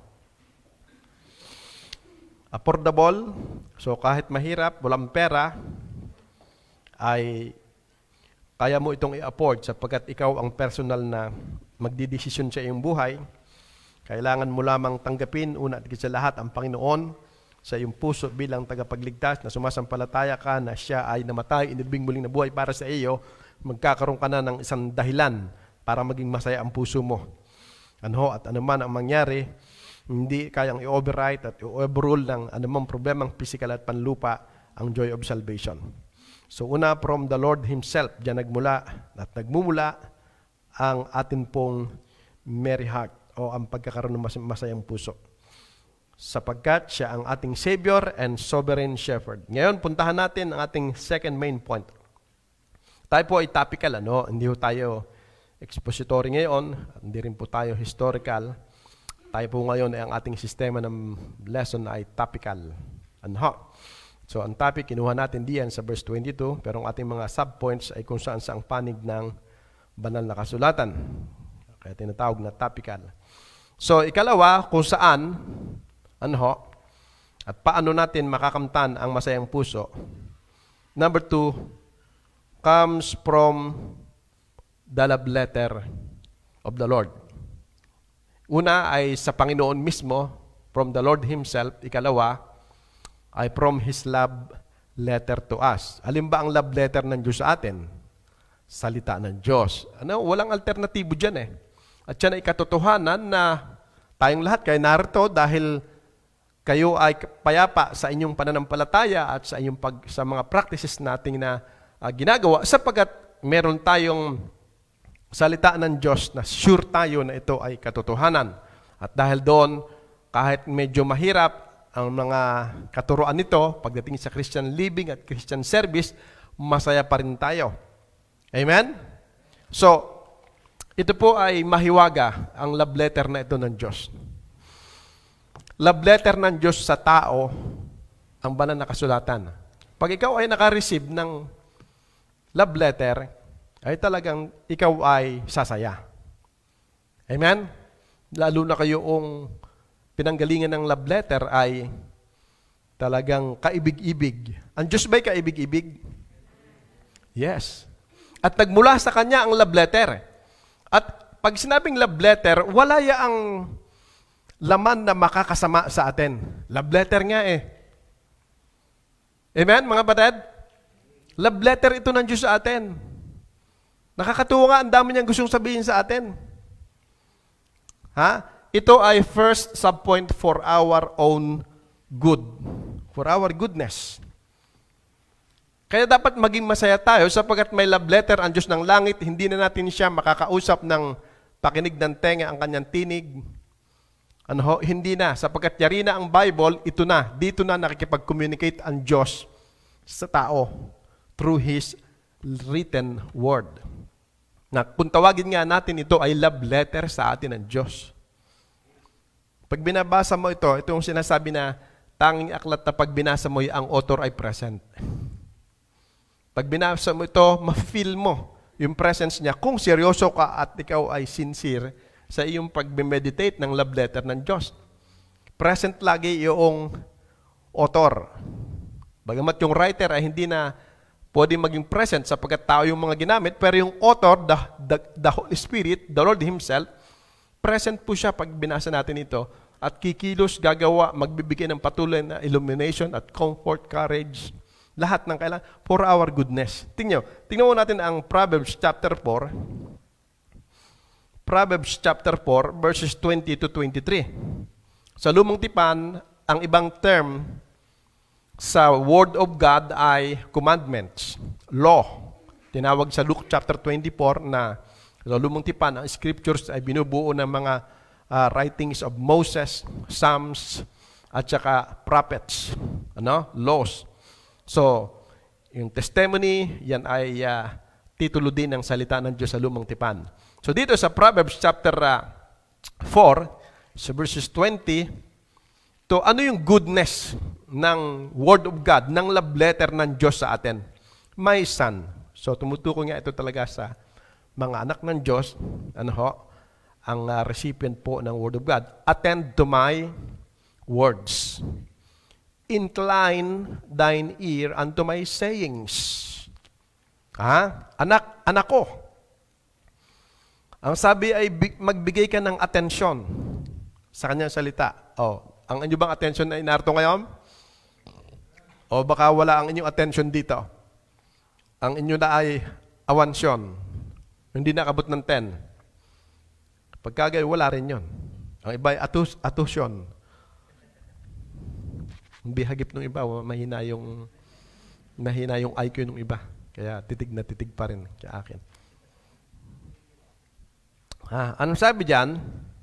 Affordable, so kahit mahirap, walang pera, ay kaya mo itong i-afford sapagkat ikaw ang personal na magdidesisyon sa iyong buhay. Kailangan mo lamang tanggapin, una at sa lahat, ang Panginoon sa iyong puso bilang tagapagligtas na sumasampalataya ka na siya ay namatay, inilibing muling nabuhay para sa iyo, magkakaroon ka na ng isang dahilan para maging masaya ang puso mo. Ano, at anuman ang mangyari, hindi kayang i-override at i-overrule ng anumang problemang physical at panlupa ang joy of salvation. So una, from the Lord Himself, diyan nagmula at nagmumula ang atin pong merry heart o ang pagkakaroon ng masayang puso. Sapagkat siya ang ating Savior and Sovereign Shepherd. Ngayon, puntahan natin ang ating second main point. Tayo po ay topical, ano? Hindi po tayo expository ngayon, hindi rin po tayo historical. Tayo po ngayon ay ang ating sistema ng lesson ay topical. Ano? So, ang topic, kinuha natin diyan sa verse twenty-two, pero ang ating mga subpoints ay kung saan sa ang panig ng banal na kasulatan. Kaya tinatawag na topical. So, ikalawa, kung saan, ano, at paano natin makakamtan ang masayang puso. Number two, comes from the love letter of the Lord. Una ay sa Panginoon mismo, from the Lord Himself. Ikalawa ay from His love letter to us. Alin ba ang love letter ng Diyos sa atin? Salita ng Diyos. Ano, walang alternatibo dyan eh. At yan ay katotohanan na tayong lahat kayo narito dahil kayo ay payapa sa inyong pananampalataya at sa inyong pag, sa mga practices nating na uh, ginagawa sapagkat meron tayong salita ng Diyos na sure tayo na ito ay katotohanan. At dahil doon, kahit medyo mahirap ang mga katuruan nito pagdating sa Christian living at Christian service, masaya pa rin tayo. Amen? So, ito po ay mahiwaga ang love letter na ito ng Diyos. Love letter ng Diyos sa tao ang banal na kasulatan. Pag ikaw ay naka-receive ng love letter, ay talagang ikaw ay sasaya. Amen? Lalo na kayong pinanggalingan ng love letter ay Talagang kaibig-ibig. Ang Diyos ba'y kaibig-ibig? Yes. At nagmula sa Kanya ang love letter. At pag sinabing love letter, wala yaang laman na makakasama sa atin. Love letter nga eh. Amen, mga batad? Love letter ito ng Diyos sa atin. Nakakatuwa nga, ang dami niyang gustong sabihin sa atin. Ha? Ito ay first subpoint for our own good. For our goodness. Kaya dapat maging masaya tayo sapagkat may love letter ang Diyos ng langit, hindi na natin siya makakausap ng pakinig ng tenga ang kanyang tinig. Ano ho? Hindi na. Sapagkat yari na ang Bible, ito na. Dito na nakikipag-communicate ang Diyos sa tao through His written word. Na kung tawagin nga natin ito ay love letter sa atin ng Diyos. Pag binabasa mo ito, ito yung sinasabi na tanging aklat na pag binasa mo, ang author ay present. Pag binasa mo ito, ma-feel mo yung presence niya. Kung seryoso ka at ikaw ay sincere sa iyong pag-meditate ng love letter ng Diyos. Present lagi yung author. Bagamat yung writer ay hindi na pwede maging present sapagkat tao yung mga ginamit, pero yung author, the, the, the Holy Spirit, the Lord Himself, present po siya pag binasa natin ito at kikilos, gagawa, magbibigay ng patuloy na illumination at comfort, courage, lahat ng kailangan for our goodness. Tingnan, tingnan mo natin ang Proverbs chapter four. Proverbs chapter four, verses twenty to twenty-three. Sa Lumang Tipan, ang ibang term sa Word of God ay commandments, law. Tinawag sa Luke chapter twenty-four na sa Lumang Tipan, ang scriptures ay binubuo ng mga uh, writings of Moses, Psalms, at saka prophets, ano? Laws. So, yung testimony, yan ay uh, titulo din ng salita ng Diyos sa Lumang Tipan. So dito sa Proverbs chapter uh, four, sa verses twenty, to ano yung goodness ng Word of God, ng love letter ng Diyos sa atin? My son. So tumutukoy nga ito talaga sa mga anak ng Diyos, ano ho, ang uh, recipient po ng Word of God. Attend to my words. Incline thine ear unto my sayings. Ha? Anak, anak ko. Ang sabi ay magbigay ka ng atensyon sa kanyang salita. Oh, ang inyo bang atensyon ay narito ngayon? O baka wala ang inyong atensyon dito? Ang inyo na ay awansyon. Hindi nakabot ng ten. Pagkagay, wala rin yon. Ang iba ay atus, atusyon. Ang bihagip ng iba, mahina yung, mahina yung I Q ng iba. Kaya titig na titig pa rin kaya akin. Ah, anong sabi diyan?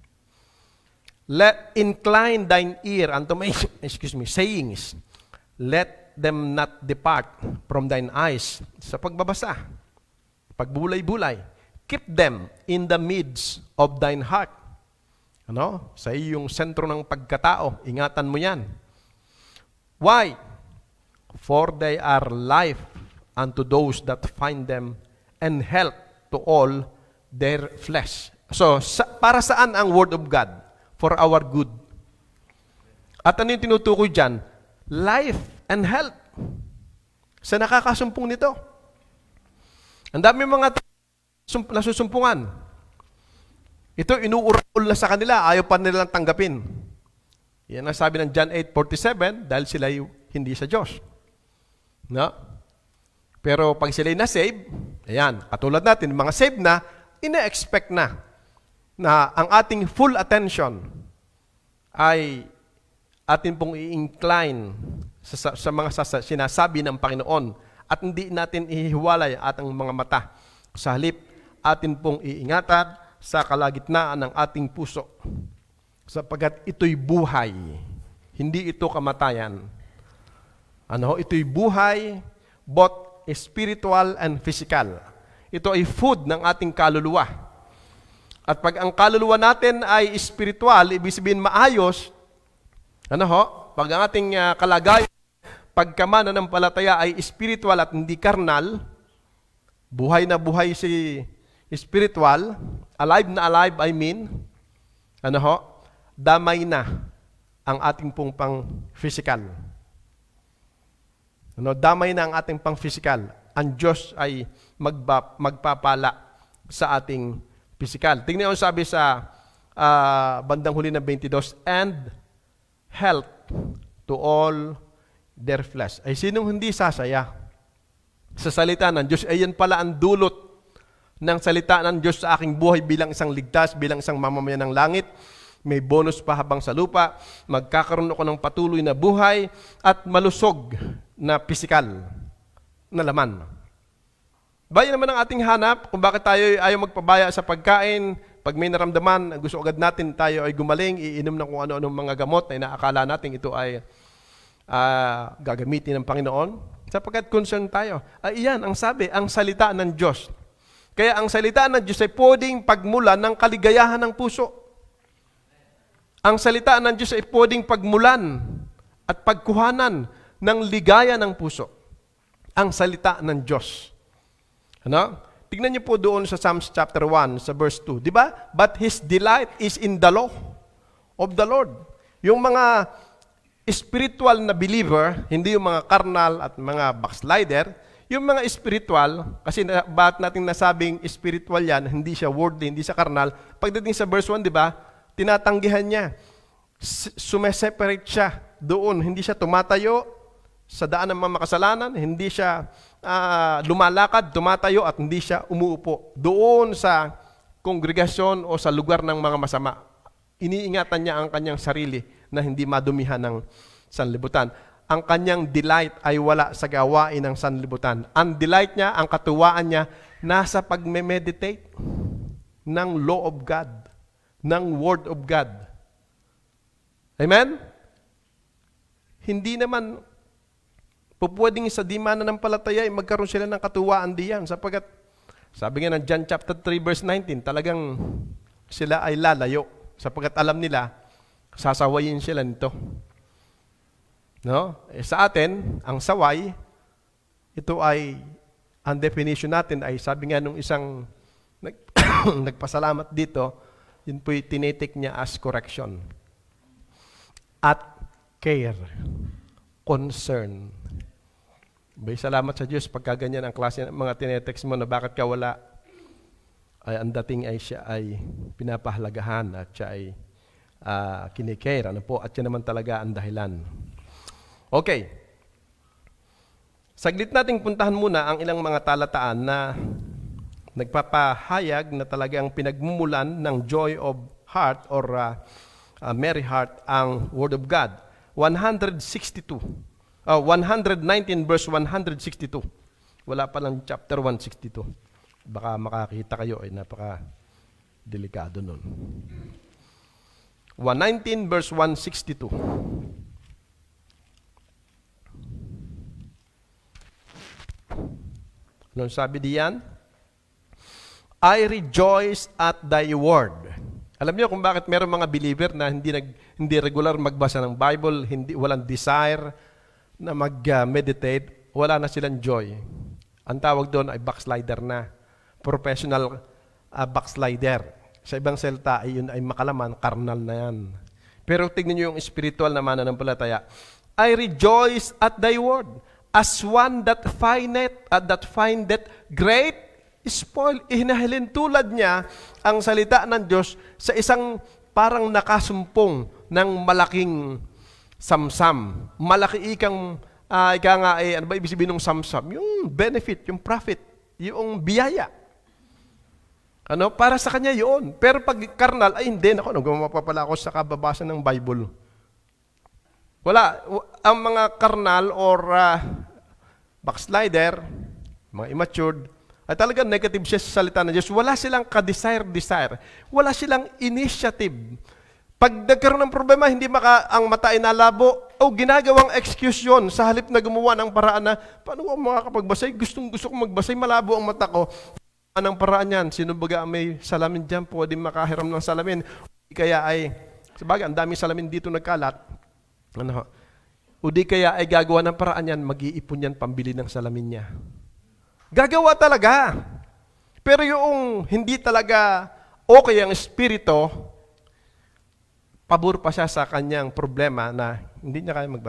Let incline thine ear unto my excuse me, sayings. Let them not depart from thine eyes. Sa pagbabasa, pagbulay-bulay. Keep them in the midst of thine heart. Ano? Sa iyong sentro ng pagkatao, ingatan mo 'yan. Why? For they are life unto those that find them and health to all their flesh. So, sa, para saan ang Word of God? For our good. At ano yung tinutukoy dyan? Life and health. Sa nakakasumpong nito. Ang dami mga nasusumpungan. Ito, inuurol na sa kanila. Ayaw pa nilang tanggapin. Yan ang sabi ng John eight forty-seven dahil sila hindi sa Diyos. No? Pero pag sila na-save, ayan, katulad natin, mga save na, ina-expect na na ang ating full attention ay atin pong i-incline sa, sa mga sasa, sinasabi ng Panginoon at hindi natin ihiwalay ang ating mga mata. Sa halip, atin pong iingatan sa kalagitnaan ng ating puso. Sapagat ito'y buhay, hindi ito kamatayan. Ano? Ito'y buhay, both spiritual and physical. Ito ay food ng ating kaluluwa. At pag ang kaluluwa natin ay spiritual, ibig sabihin maayos, ano ho? Pag ang ating uh, kalagayan, pagkamananampalataya ay spiritual at hindi karnal, buhay na buhay si spiritual, alive na alive, I mean, ano ho? Damay na ang ating pong pang physical. Ano, damay na ang ating pang-physical. Ang Diyos ay magba, magpapala sa ating physical. Tingnan mo sabi sa uh, bandang huli ng twenty-two, and health to all their flesh. Ay sinong hindi sasaya sa salita ng Diyos? Ay yan pala ang dulot ng salita ng Diyos sa aking buhay bilang isang ligtas, bilang isang mamamayan ng langit. May bonus pa habang sa lupa. Magkakaroon ako ng patuloy na buhay at malusog na pisikal na laman. Bayan naman ang ating hanap kung bakit tayo ayaw magpabaya sa pagkain. Pag may naramdaman, gusto agad natin tayo ay gumaling, iinom ng kung ano-anong mga gamot na inaakala natin ito ay uh, gagamitin ng Panginoon. Sapagkat concern tayo. Ay iyan, ang sabi, ang salita ng Diyos. Kaya ang salita ng Diyos ay pwedeng pagmulan ng kaligayahan ng puso. Ang salita ng Diyos ay pwedeng pagmulan at pagkuhanan ng ligaya ng puso. Ang salita ng Diyos. Ano? Tignan niyo po doon sa Psalms chapter one, sa verse two. Di ba? But his delight is in the law of the Lord. Yung mga spiritual na believer, hindi yung mga carnal at mga backslider, yung mga spiritual, kasi na, bakit natin nasabing spiritual yan, hindi siya worldly, hindi siya carnal. Pagdating sa verse one, di ba? Tinatanggihan niya. Sumeseparate siya doon. Hindi siya tumatayo sa daan ng mga makasalanan. Hindi siya uh, lumalakad, tumatayo at hindi siya umuupo. Doon sa kongregasyon o sa lugar ng mga masama. Iniingatan niya ang kanyang sarili na hindi madumihan ng sanlibutan. Ang kanyang delight ay wala sa gawain ng sanlibutan. Ang delight niya, ang katuwaan niya, nasa pagme-meditate ng law of God, ng Word of God. Amen? Hindi naman pupwedeng sa di mananampalataya ay magkaroon sila ng katuwaan diyan sapagkat sabi nga ng John chapter three verse nineteen, talagang sila ay lalayo sapagkat alam nila sasawayin sila nito. No? Eh, sa atin, ang saway, ito ay, ang definition natin ay sabi nga nung isang nag, nagpasalamat dito, yun po'y tinitik niya as correction. At care. Concern. Bay, salamat sa Diyos pagka ganyan ang klase ng mga tinetext mo na bakit ka wala, ay ang dating ay siya ay pinapahalagahan at siya ay uh, kinikare. Ano po? At yan naman talaga ang dahilan. Okay. Saglit nating puntahan muna ang ilang mga talataan na nagpapahayag na talagang pinagmumulan ng joy of heart or uh, uh, merry heart ang Word of God. one sixty-two. Uh, one nineteen verse one sixty-two. Wala pa lang chapter one sixty-two. Baka makakita kayo ay napaka delikado nun. one nineteen verse one sixty-two. Anong sabi diyan? I rejoice at thy word. Alam niyo kung bakit meron mga believer na hindi nag hindi regular magbasa ng Bible, hindi walang desire na mag-meditate, wala na silang joy. Ang tawag doon ay backslider na. Professional uh, backslider. Sa ibang salita ay yun ay makalaman, carnal na yan. Pero tignan niyo yung spiritual na mananampalataya. I rejoice at thy word, as one that findeth at that findeth great spoil. Ihinahalin tulad niya ang salita ng Diyos sa isang parang nakasumpong ng malaking samsam. Malaki ikang, uh, ika nga eh, ano ba ibig sabihin ng samsam? Yung benefit, yung profit, yung biyaya. Ano? Para sa kanya yun. Pero pag karnal, ay hindi, ako, nagmamapapala ako sa kababasa ng Bible. Wala. Ang mga karnal or uh, backslider, mga immatured, ay talagang negative siya sa salita ng Diyos. Wala silang ka-desire-desire. Wala silang initiative. Pag nagkaroon ng problema, hindi maka ang mata ay nalabo, o ginagawang excuse yun sa halip na gumawa ng paraan na, paano ko makakapagbasay? Gustong gusto kong magbasay, malabo ang mata ko. Anong paraan yan? Sino baga may salamin dyan? Pwede makahiram ng salamin. Kaya ay, sabagay, ang daming salamin dito nagkalat. Ano, o di kaya ay gagawa ng paraan yan, mag-iipon yan, pambili ng salamin niya. Gagawa talaga. Pero yung hindi talaga okay ang espiritu, pabor pa siya sa kanyang problema na hindi niya kaya magbasa.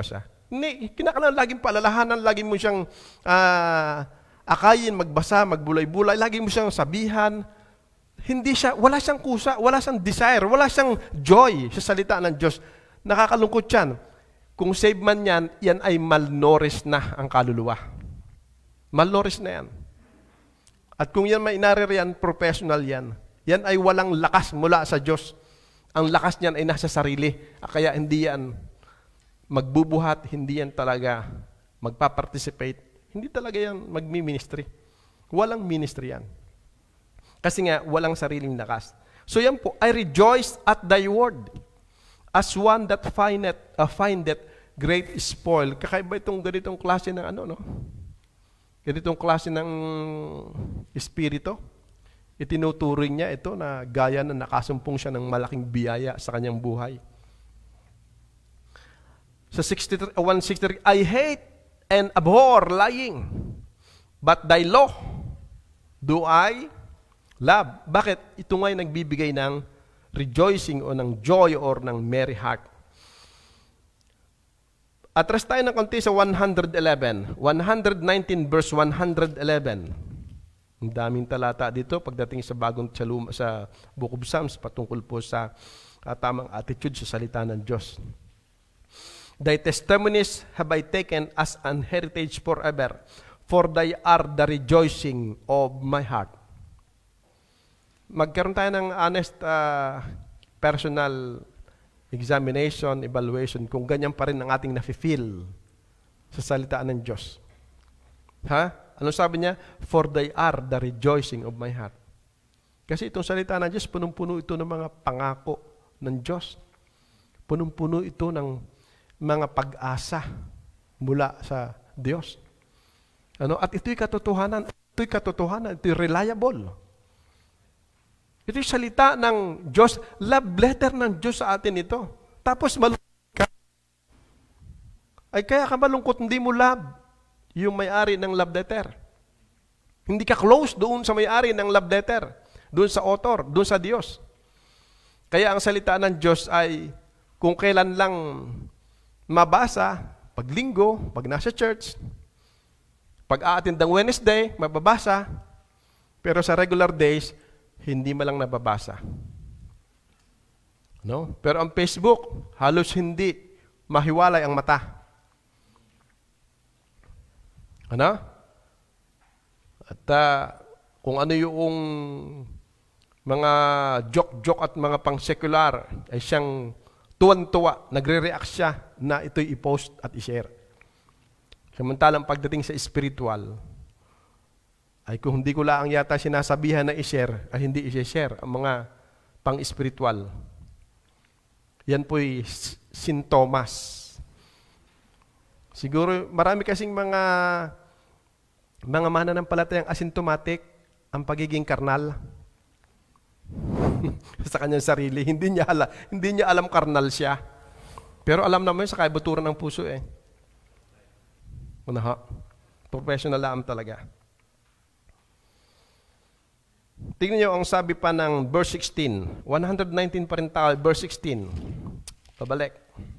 Hindi, kinakailangan laging paalalahanan, lagi mo siyang uh, akayin, magbasa, magbulay-bulay, lagi mo siyang sabihan. Hindi siya, wala siyang kusa, wala siyang desire, wala siyang joy sa salita ng Diyos. Nakakalungkot yan. Kung save man yan, yan ay malnourished na ang kaluluwa. Malnourished na yan. At kung yan may naririyan, professional yan. Yan ay walang lakas mula sa Diyos. Ang lakas niyan ay nasa sarili. Kaya hindi yan magbubuhat, hindi yan talaga magpa-participate. Hindi talaga yan magmi-ministry. Walang ministry yan. Kasi nga, walang sariling lakas. So yan po, I rejoice at thy word, as one that findeth, uh, findeth great spoil. Kakaiba itong ganitong klase ng ano, no? Ganitong klase ng espiritu. Itinuturing niya ito na gaya na nakasumpong siya ng malaking biyaya sa kanyang buhay. Sa one sixty-three, I hate and abhor lying, but thy law do I love. Bakit? Ito nga'y nagbibigay ng rejoicing o ng joy or ng merry heart. Atras tayo ng konti sa one eleven. one nineteen verse one eleven. Ang daming talata dito pagdating sa bagong tsaluma, sa Book of Psalms patungkol po sa uh, tamang attitude sa salita ng Diyos. Thy testimonies have I taken as an heritage forever, for thy are the rejoicing of my heart. Magkaroon tayo ng honest uh, personal examination, evaluation, kung ganyan pa rin ang ating nafe-feel sa salita ng Diyos. Ha? Ano sabi niya? For thy are the rejoicing of my heart. Kasi itong salita ng Diyos, punong-puno ito ng mga pangako ng Diyos. Punong-puno ito ng mga pag-asa mula sa Diyos. Ano? At ito'y katotohanan, ito'y katotohanan, ito'y reliable. Ito'y salita ng Diyos, love letter ng Diyos sa atin ito. Tapos malungkot ka. Ay kaya ka malungkot, hindi mo love yung may-ari ng love letter. Hindi ka close doon sa may-ari ng love letter, doon sa author, doon sa Diyos. Kaya ang salita ng Diyos ay kung kailan lang mabasa, pag linggo, pag nasa church, pag aattend ng Wednesday, mababasa, pero sa regular days, hindi malang nababasa. No? Pero ang Facebook, halos hindi mahiwalay ang mata. Ano? At uh, kung ano yung mga joke-joke at mga pang-secular, ay siyang tuwan-tuwa, nagre-react siya na ito'y i-post at i-share. Samantalang pagdating sa spiritual, ay kung hindi ko lang yata sinasabihan na i-share, ay hindi i-share ang mga pang-spiritual. Yan po'y sintomas. Siguro marami kasing mga mga mananampalatayang asymptomatic ang pagiging karnal sa kanyang sarili. Hindi niya alam, hindi niya alam karnal siya. Pero alam naman sa kaibuturan ng puso eh. Una ha? Professional lang talaga. Tingnan niyo ang sabi pa ng verse sixteen. one nineteen pa rin tayo, verse sixteen. Pabalik.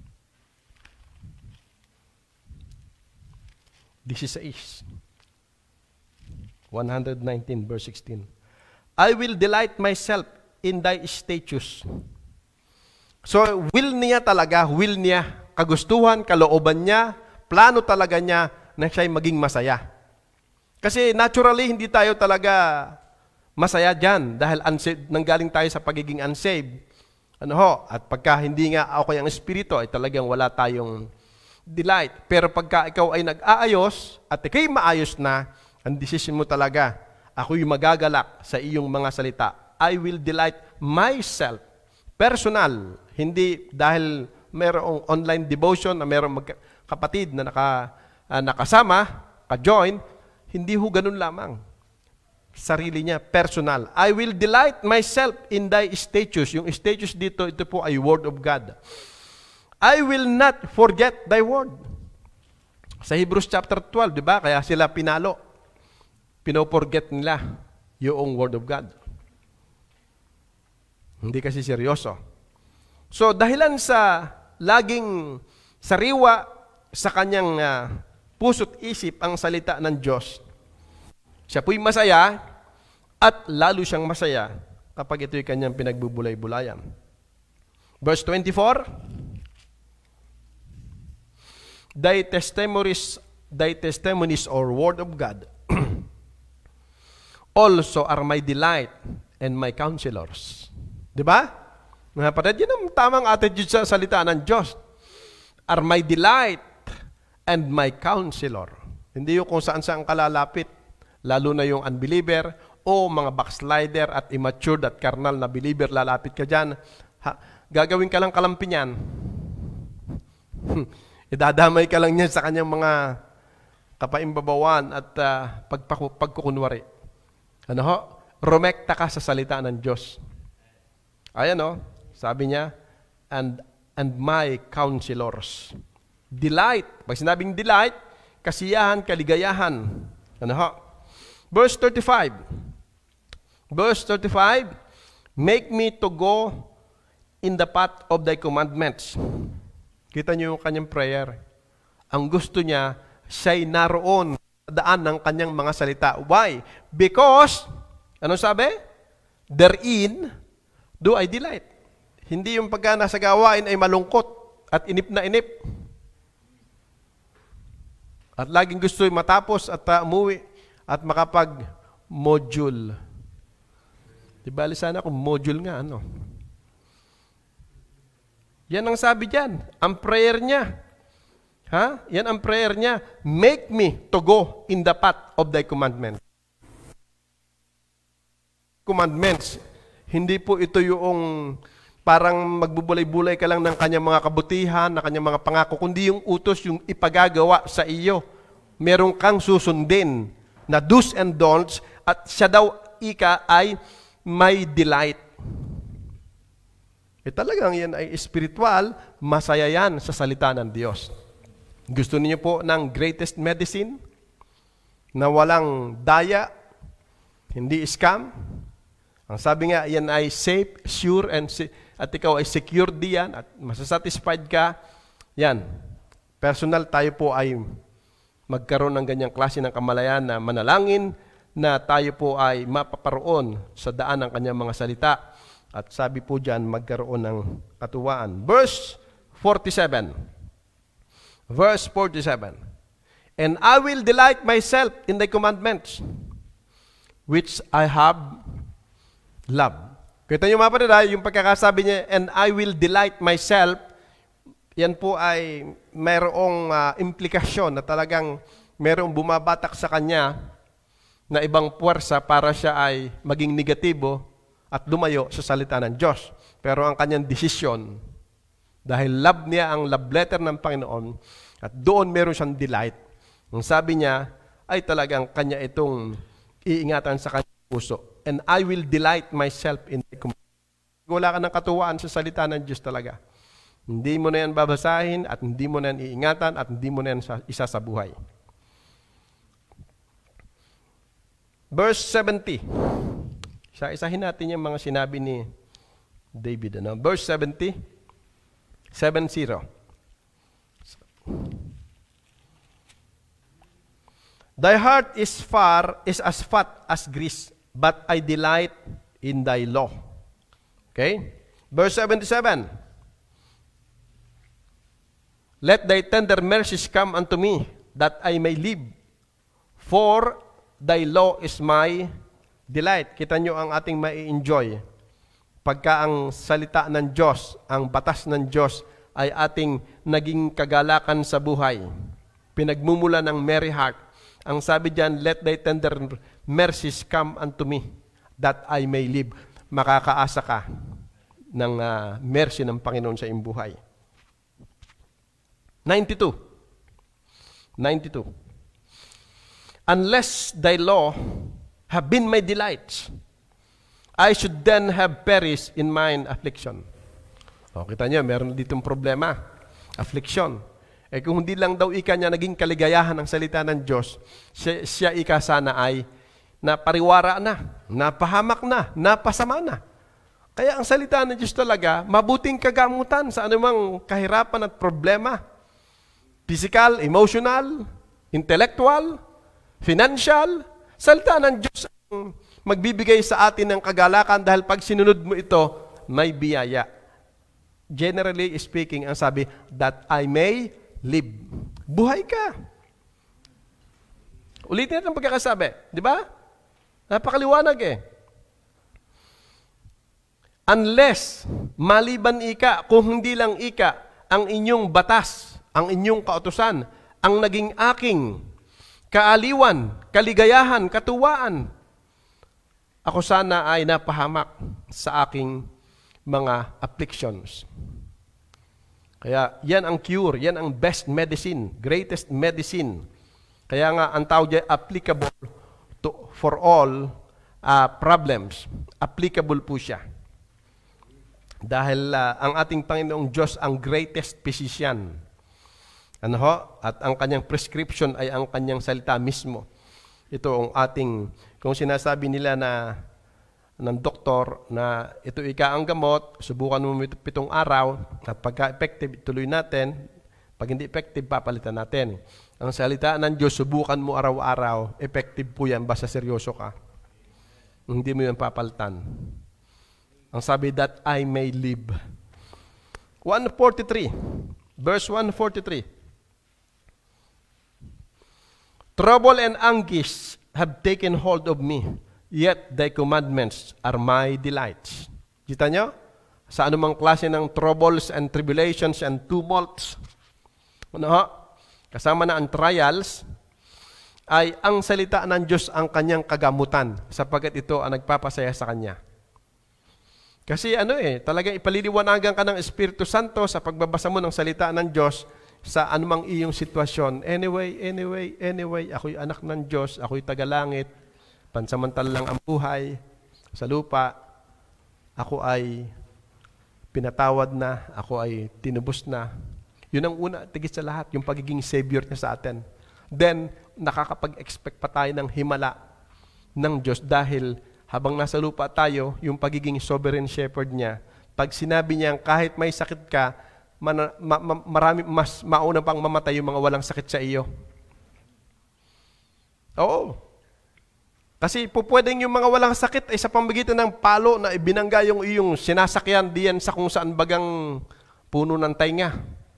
sixteen. one nineteen verse sixteen. I will delight myself in thy statutes. So, will niya talaga, will niya, kagustuhan, kalooban niya, plano talaga niya na siya'y maging masaya. Kasi naturally, hindi tayo talaga masaya dyan dahil unsaved, nanggaling tayo sa pagiging unsaved. Ano ho? At pagka hindi nga okay ang espiritu, ay talagang wala tayong delight. Pero pagka ikaw ay nag-aayos at ikaw'y maayos na, ang decision mo talaga, ako'y magagalak sa iyong mga salita. I will delight myself. Personal. Hindi dahil mayroong online devotion na mayroong kapatid na naka, uh, nakasama, ka-join, hindi ho ganun lamang. Sarili niya, personal. I will delight myself in thy statutes. Yung statutes dito, ito po ay word of God. I will not forget thy word. Sa Hebrews chapter twelve, di ba? Kaya sila pinalo. Pinoforget nila yung word of God. Hindi kasi seryoso. So, dahilan sa laging sariwa sa kanyang uh, puso't isip ang salita ng Diyos, siya po'y masaya at lalo siyang masaya kapag ito'y kanyang pinagbubulay-bulayan. Verse twenty-four, Thy testimonies, thy testimonies or word of God also are my delight and my counselors. Diba? Mga kapatid, yun ang tamang attitude sa salita ng Diyos. Are my delight and my counselor. Hindi yung kung saan-saan kalalapit, lalo na yung unbeliever o mga backslider at immature at carnal na believer, lalapit ka dyan. Ha, gagawin ka lang kalampi niyan. Idadamay ka lang niya sa kanyang mga kapaimbabawan at uh, pagpaku- pagkukunwari. Ano ho? Rumekta ka sa salita ng Diyos. Ayan o, sabi niya, and, and my counselors. Delight. Pag sinabing delight, kasiyahan, kaligayahan. Ano ho? Verse thirty-five. Verse thirty-five, make me to go in the path of thy commandments. Kita niyo yung kanyang prayer. Ang gusto niya, siya'y naroon sa daan ng kanyang mga salita. Why? Because, ano sabi? Therein do I delight. Hindi yung pagka nasa gawain ay malungkot at inip na inip. At laging gusto yung matapos at uh, umuwi at makapag-module. Diba, sana kung module nga, ano? Yan ang sabi diyan, ang prayer niya. Ha? Yan ang prayer niya. Make me to go in the path of thy commandments. Commandments. Hindi po ito yung parang magbubulay-bulay ka lang ng kanyang mga kabutihan, ng kanyang mga pangako, kundi yung utos, yung ipagagawa sa iyo. Meron kang susundin na do's and don'ts at siya daw ika ay may delight. Eh talagang yan ay spiritual, masaya yan sa salita ng Diyos. Gusto niyo po ng greatest medicine na walang daya, hindi scam? Ang sabi nga, yan ay safe, sure, and at ikaw ay secured diyan at masasatisfied ka. Yan. Personal, tayo po ay magkaroon ng ganyang klase ng kamalayan na manalangin na tayo po ay mapaparoon sa daan ng kanyang mga salita. At sabi po dyan, magkaroon ng katuwaan. Verse forty-seven. Verse forty-seven. And I will delight myself in thy commandments, which I have loved. Kita nyo mga kapatid, yung pagkakasabi niya, and I will delight myself, yan po ay mayroong uh, implikasyon na talagang mayroong bumabatak sa kanya na ibang puwersa para siya ay maging negatibo at lumayo sa salita ng Diyos. Pero ang kanyang desisyon, dahil love niya ang love letter ng Panginoon, at doon meron siyang delight, ang sabi niya, ay talagang kanya itong iingatan sa kanyang puso. And I will delight myself in the commandments. Wala ka ng katuwaan sa salita ng Diyos talaga. Hindi mo na yan babasahin, at hindi mo na yan iingatan, at hindi mo na yan isa sa buhay. Verse seventy. Isa-isahin natin yung mga sinabi ni David. Ano? Verse seventy. seven zero. Thy heart is far, is as fat as grease, but I delight in thy law. Okay? Verse seventy-seven. Let thy tender mercies come unto me, that I may live. For thy law is my delight. Kita nyo ang ating mai-enjoy. Pagka ang salita ng Diyos, ang batas ng Diyos, ay ating naging kagalakan sa buhay. Pinagmumula ng merry heart. Ang sabi diyan, let thy tender mercies come unto me, that I may live. Makakaasa ka ng uh, mercy ng Panginoon sa iyong buhay. ninety-two. ninety-two. Unless thy law have been my delights, I should then have perished in mine affliction. O, kita niyo, meron ditong problema. Affliction. Eh kung hindi lang daw ika niya naging kaligayahan ng salita ng Diyos, siya, siya ika sana ay napariwara na, napahamak na, napasama na. Kaya ang salita ng Diyos talaga, mabuting kagamutan sa anumang kahirapan at problema. Physical, emotional, intellectual, financial. Salita ng Diyos ang magbibigay sa atin ng kagalakan dahil pag sinunod mo ito, may biyaya. Generally speaking, ang sabi, that I may live. Buhay ka. Ulitin natin ang pagkakasabi. Di ba? Napakaliwanag eh. Unless, maliban ika, kung hindi lang ika, ang inyong batas, ang inyong kautusan, ang naging aking kaaliwan, kaligayahan, katuwaan, ako sana ay napahamak sa aking mga afflictions. Kaya yan ang cure, yan ang best medicine, greatest medicine. Kaya nga ang tawag dyan, applicable to, for all uh, problems. Applicable po siya. Dahil uh, ang ating Panginoong Diyos ang greatest physician. Ano ho? At ang kanyang prescription ay ang kanyang salita mismo. Ito ang ating, kung sinasabi nila na ng doktor na ito ika ang gamot, subukan mo pitong araw, at pagka-effective, tuloy natin. Pag hindi effective, papalitan natin. Ang salita ng Diyos, subukan mo araw-araw, effective po yan, basta seryoso ka. Hindi mo yan papalitan. Ang sabi, that I may live. one forty-three, verse one forty-three. Trouble and anguish have taken hold of me, yet thy commandments are my delights. Kita nyo? Sa anumang klase ng troubles and tribulations and tumults, ano ho? Kasama na ang trials, ay ang salita ng Diyos ang kanyang kagamutan, sapagkat ito ang nagpapasaya sa kanya. Kasi ano eh, talagang ipaliliwanagan ka ng Espiritu Santo sa pagbabasa mo ng salita ng Diyos sa anumang iyong sitwasyon. Anyway, anyway, anyway, ako'y anak ng Diyos, ako'y tagalangit, pansamantala lang ang buhay sa lupa, ako ay pinatawad na, ako ay tinubos na. Yun ang una, tigit sa lahat, yung pagiging Savior niya sa atin. Then, nakakapag-expect pa tayo ng himala ng Diyos dahil habang nasa lupa tayo, yung pagiging sovereign shepherd niya, pag sinabi niya kahit may sakit ka, man, ma, ma, marami, mas mauna pang mamatay yung mga walang sakit sa iyo. Oo. Kasi po pwedeng yung mga walang sakit ay sa pamagitan ng palo na ibinangga yung iyong sinasakyan diyan sa kung saan bagang puno ng tainga.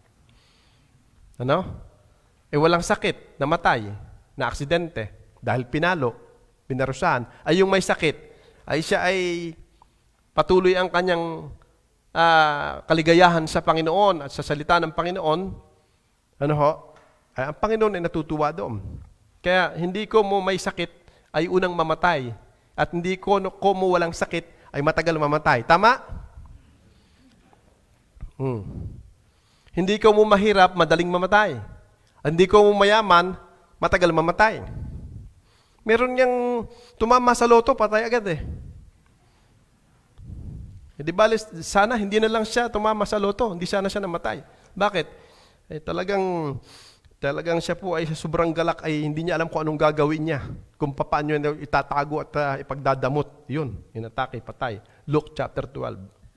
Ano? Eh walang sakit, namatay, na aksidente, dahil pinalo, pinarusahan, ay yung may sakit, ay siya ay patuloy ang kanyang uh, kaligayahan sa Panginoon at sa salita ng Panginoon, ano ho, ay ang Panginoon ay natutuwa doon. Kaya hindi ko mo may sakit ay unang mamatay at hindi ko, ko mo walang sakit ay matagal mamatay. Tama? Hmm. Hindi ko mo mahirap, madaling mamatay. Hindi ko mo mayaman, matagal mamatay. Meron niyang tumama sa loto, patay agad eh. E di bali, sana hindi na lang siya tumama sa loto, hindi sana siya namatay. Bakit? Eh, talagang, talagang siya po ay sa sobrang galak ay hindi niya alam kung anong gagawin niya. Kung paano niya itatago at uh, ipagdadamot. Yun, inatake, patay. Luke chapter twelve.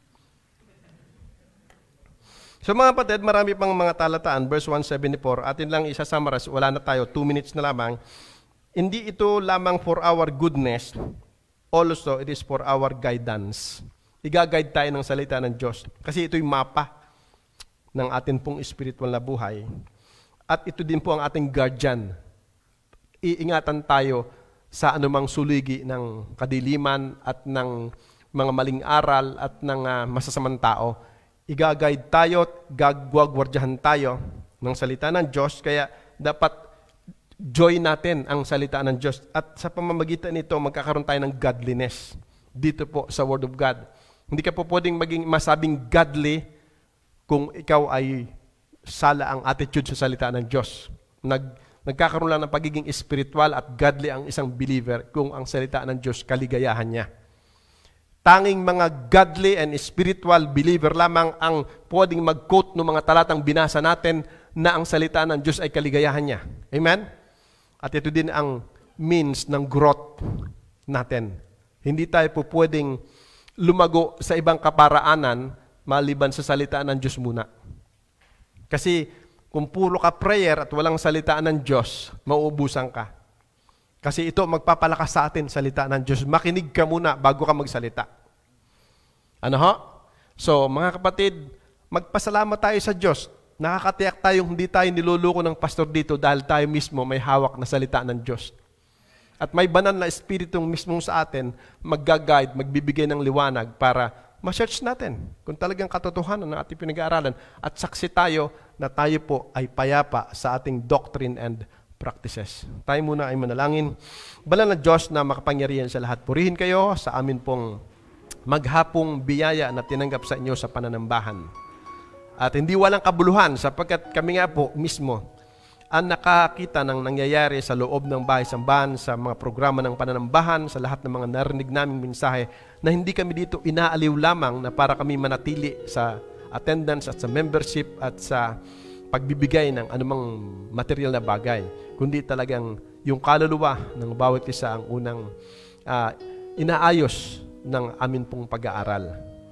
So mga kapatid, marami pang mga talataan, verse one seventy-four, atin lang isa-summarize, wala na tayo, two minutes na lamang. Hindi ito lamang for our goodness, also it is for our guidance. Iga-guide tayo ng salita ng Diyos. Kasi ito'y mapa ng atin pong spiritual na buhay. At ito din po ang ating guardian. Iingatan tayo sa anumang suligi ng kadiliman at ng mga maling aral at ng uh, masasamang tao. Iga-guide tayo, gagwagwardyahan tayo ng salita ng Diyos. Kaya dapat joy natin ang salita ng Diyos. At sa pamamagitan nito, magkakaroon tayo ng godliness dito po sa Word of God. Hindi ka po pwedeng maging masabing godly kung ikaw ay sala ang attitude sa salita ng Diyos. Nag, nagkakaroon lang ng pagiging spiritual at godly ang isang believer kung ang salita ng Diyos kaligayahan niya. Tanging mga godly and spiritual believer lamang ang pwedeng mag-quote ng mga talatang binasa natin na ang salita ng Diyos ay kaligayahan niya. Amen? At ito din ang means ng growth natin. Hindi tayo po pwedeng lumago sa ibang kaparaanan maliban sa salita ng Diyos muna. Kasi Kung puro ka prayer at walang salita ng Diyos, mauubusan ka. Kasi ito magpapalakas sa atin, salita ng Diyos. Makinig ka muna bago ka magsalita. Ano ho? So, mga kapatid, magpasalamat tayo sa Diyos. Nakakatiyak tayong hindi tayo niluluko ng pastor dito dahil tayo mismo may hawak na salita ng Diyos. At may banal na espiritong mismo sa atin, magga-guide, magbibigay ng liwanag para ma-search natin kung talagang katotohanan ng ating pinag-aaralan. At saksi tayo na tayo po ay payapa sa ating doctrine and practices. Tayo muna ay manalangin. Banal na Diyos na makapangyarihan sa lahat. Purihin kayo sa amin pong maghapong biyaya na tinanggap sa inyo sa pananambahan. At hindi walang kabuluhan sapagkat kami nga po mismo ang nakakita ng nangyayari sa loob ng bahay-sambahan, sa mga programa ng pananambahan, sa lahat ng mga narinig naming mensahe na hindi kami dito inaaliw lamang na para kami manatili sa attendance at sa membership at sa pagbibigay ng anumang material na bagay, kundi talagang yung kaluluwa ng bawat isa ang unang uh, inaayos ng amin pong pag-aaral.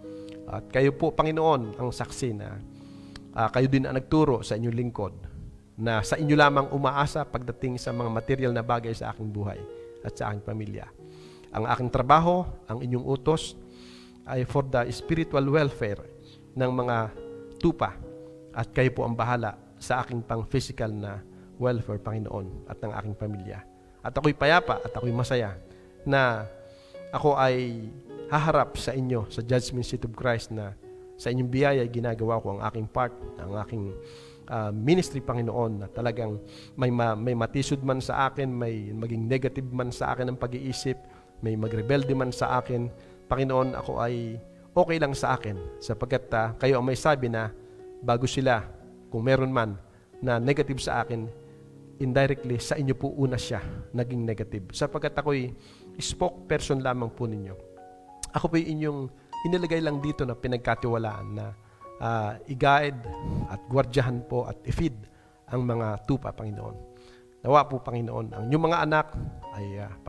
At kayo po, Panginoon, ang saksi na uh, kayo din ang nagturo sa inyong lingkod na sa inyo lamang umaasa pagdating sa mga material na bagay sa aking buhay at sa aking pamilya. Ang aking trabaho, ang inyong utos, ay for the spiritual welfare ng mga tupa at kayo po ang bahala sa aking pang-physical na welfare, Panginoon, at ng aking pamilya. At ako'y payapa at ako'y masaya na ako ay haharap sa inyo sa judgment seat of Christ na sa inyong biyaya ginagawa ko ang aking part, ang aking uh, ministry, Panginoon, na talagang may, ma, may matisod man sa akin, may maging negative man sa akin ang pag-iisip, may magrebelde man sa akin, Panginoon, ako ay okay lang sa akin sapagkat uh, kayo ang may sabi na bago sila, kung meron man na negative sa akin, indirectly sa inyo po una siya naging negative. Sapagkat ako'y spokesperson lamang po ninyo. Ako po inyong inilagay lang dito na pinagkatiwalaan na uh, i-guide at gwardyahan po at i-feed ang mga tupa, Panginoon. Nawa po, Panginoon, ang inyong mga anak ay uh,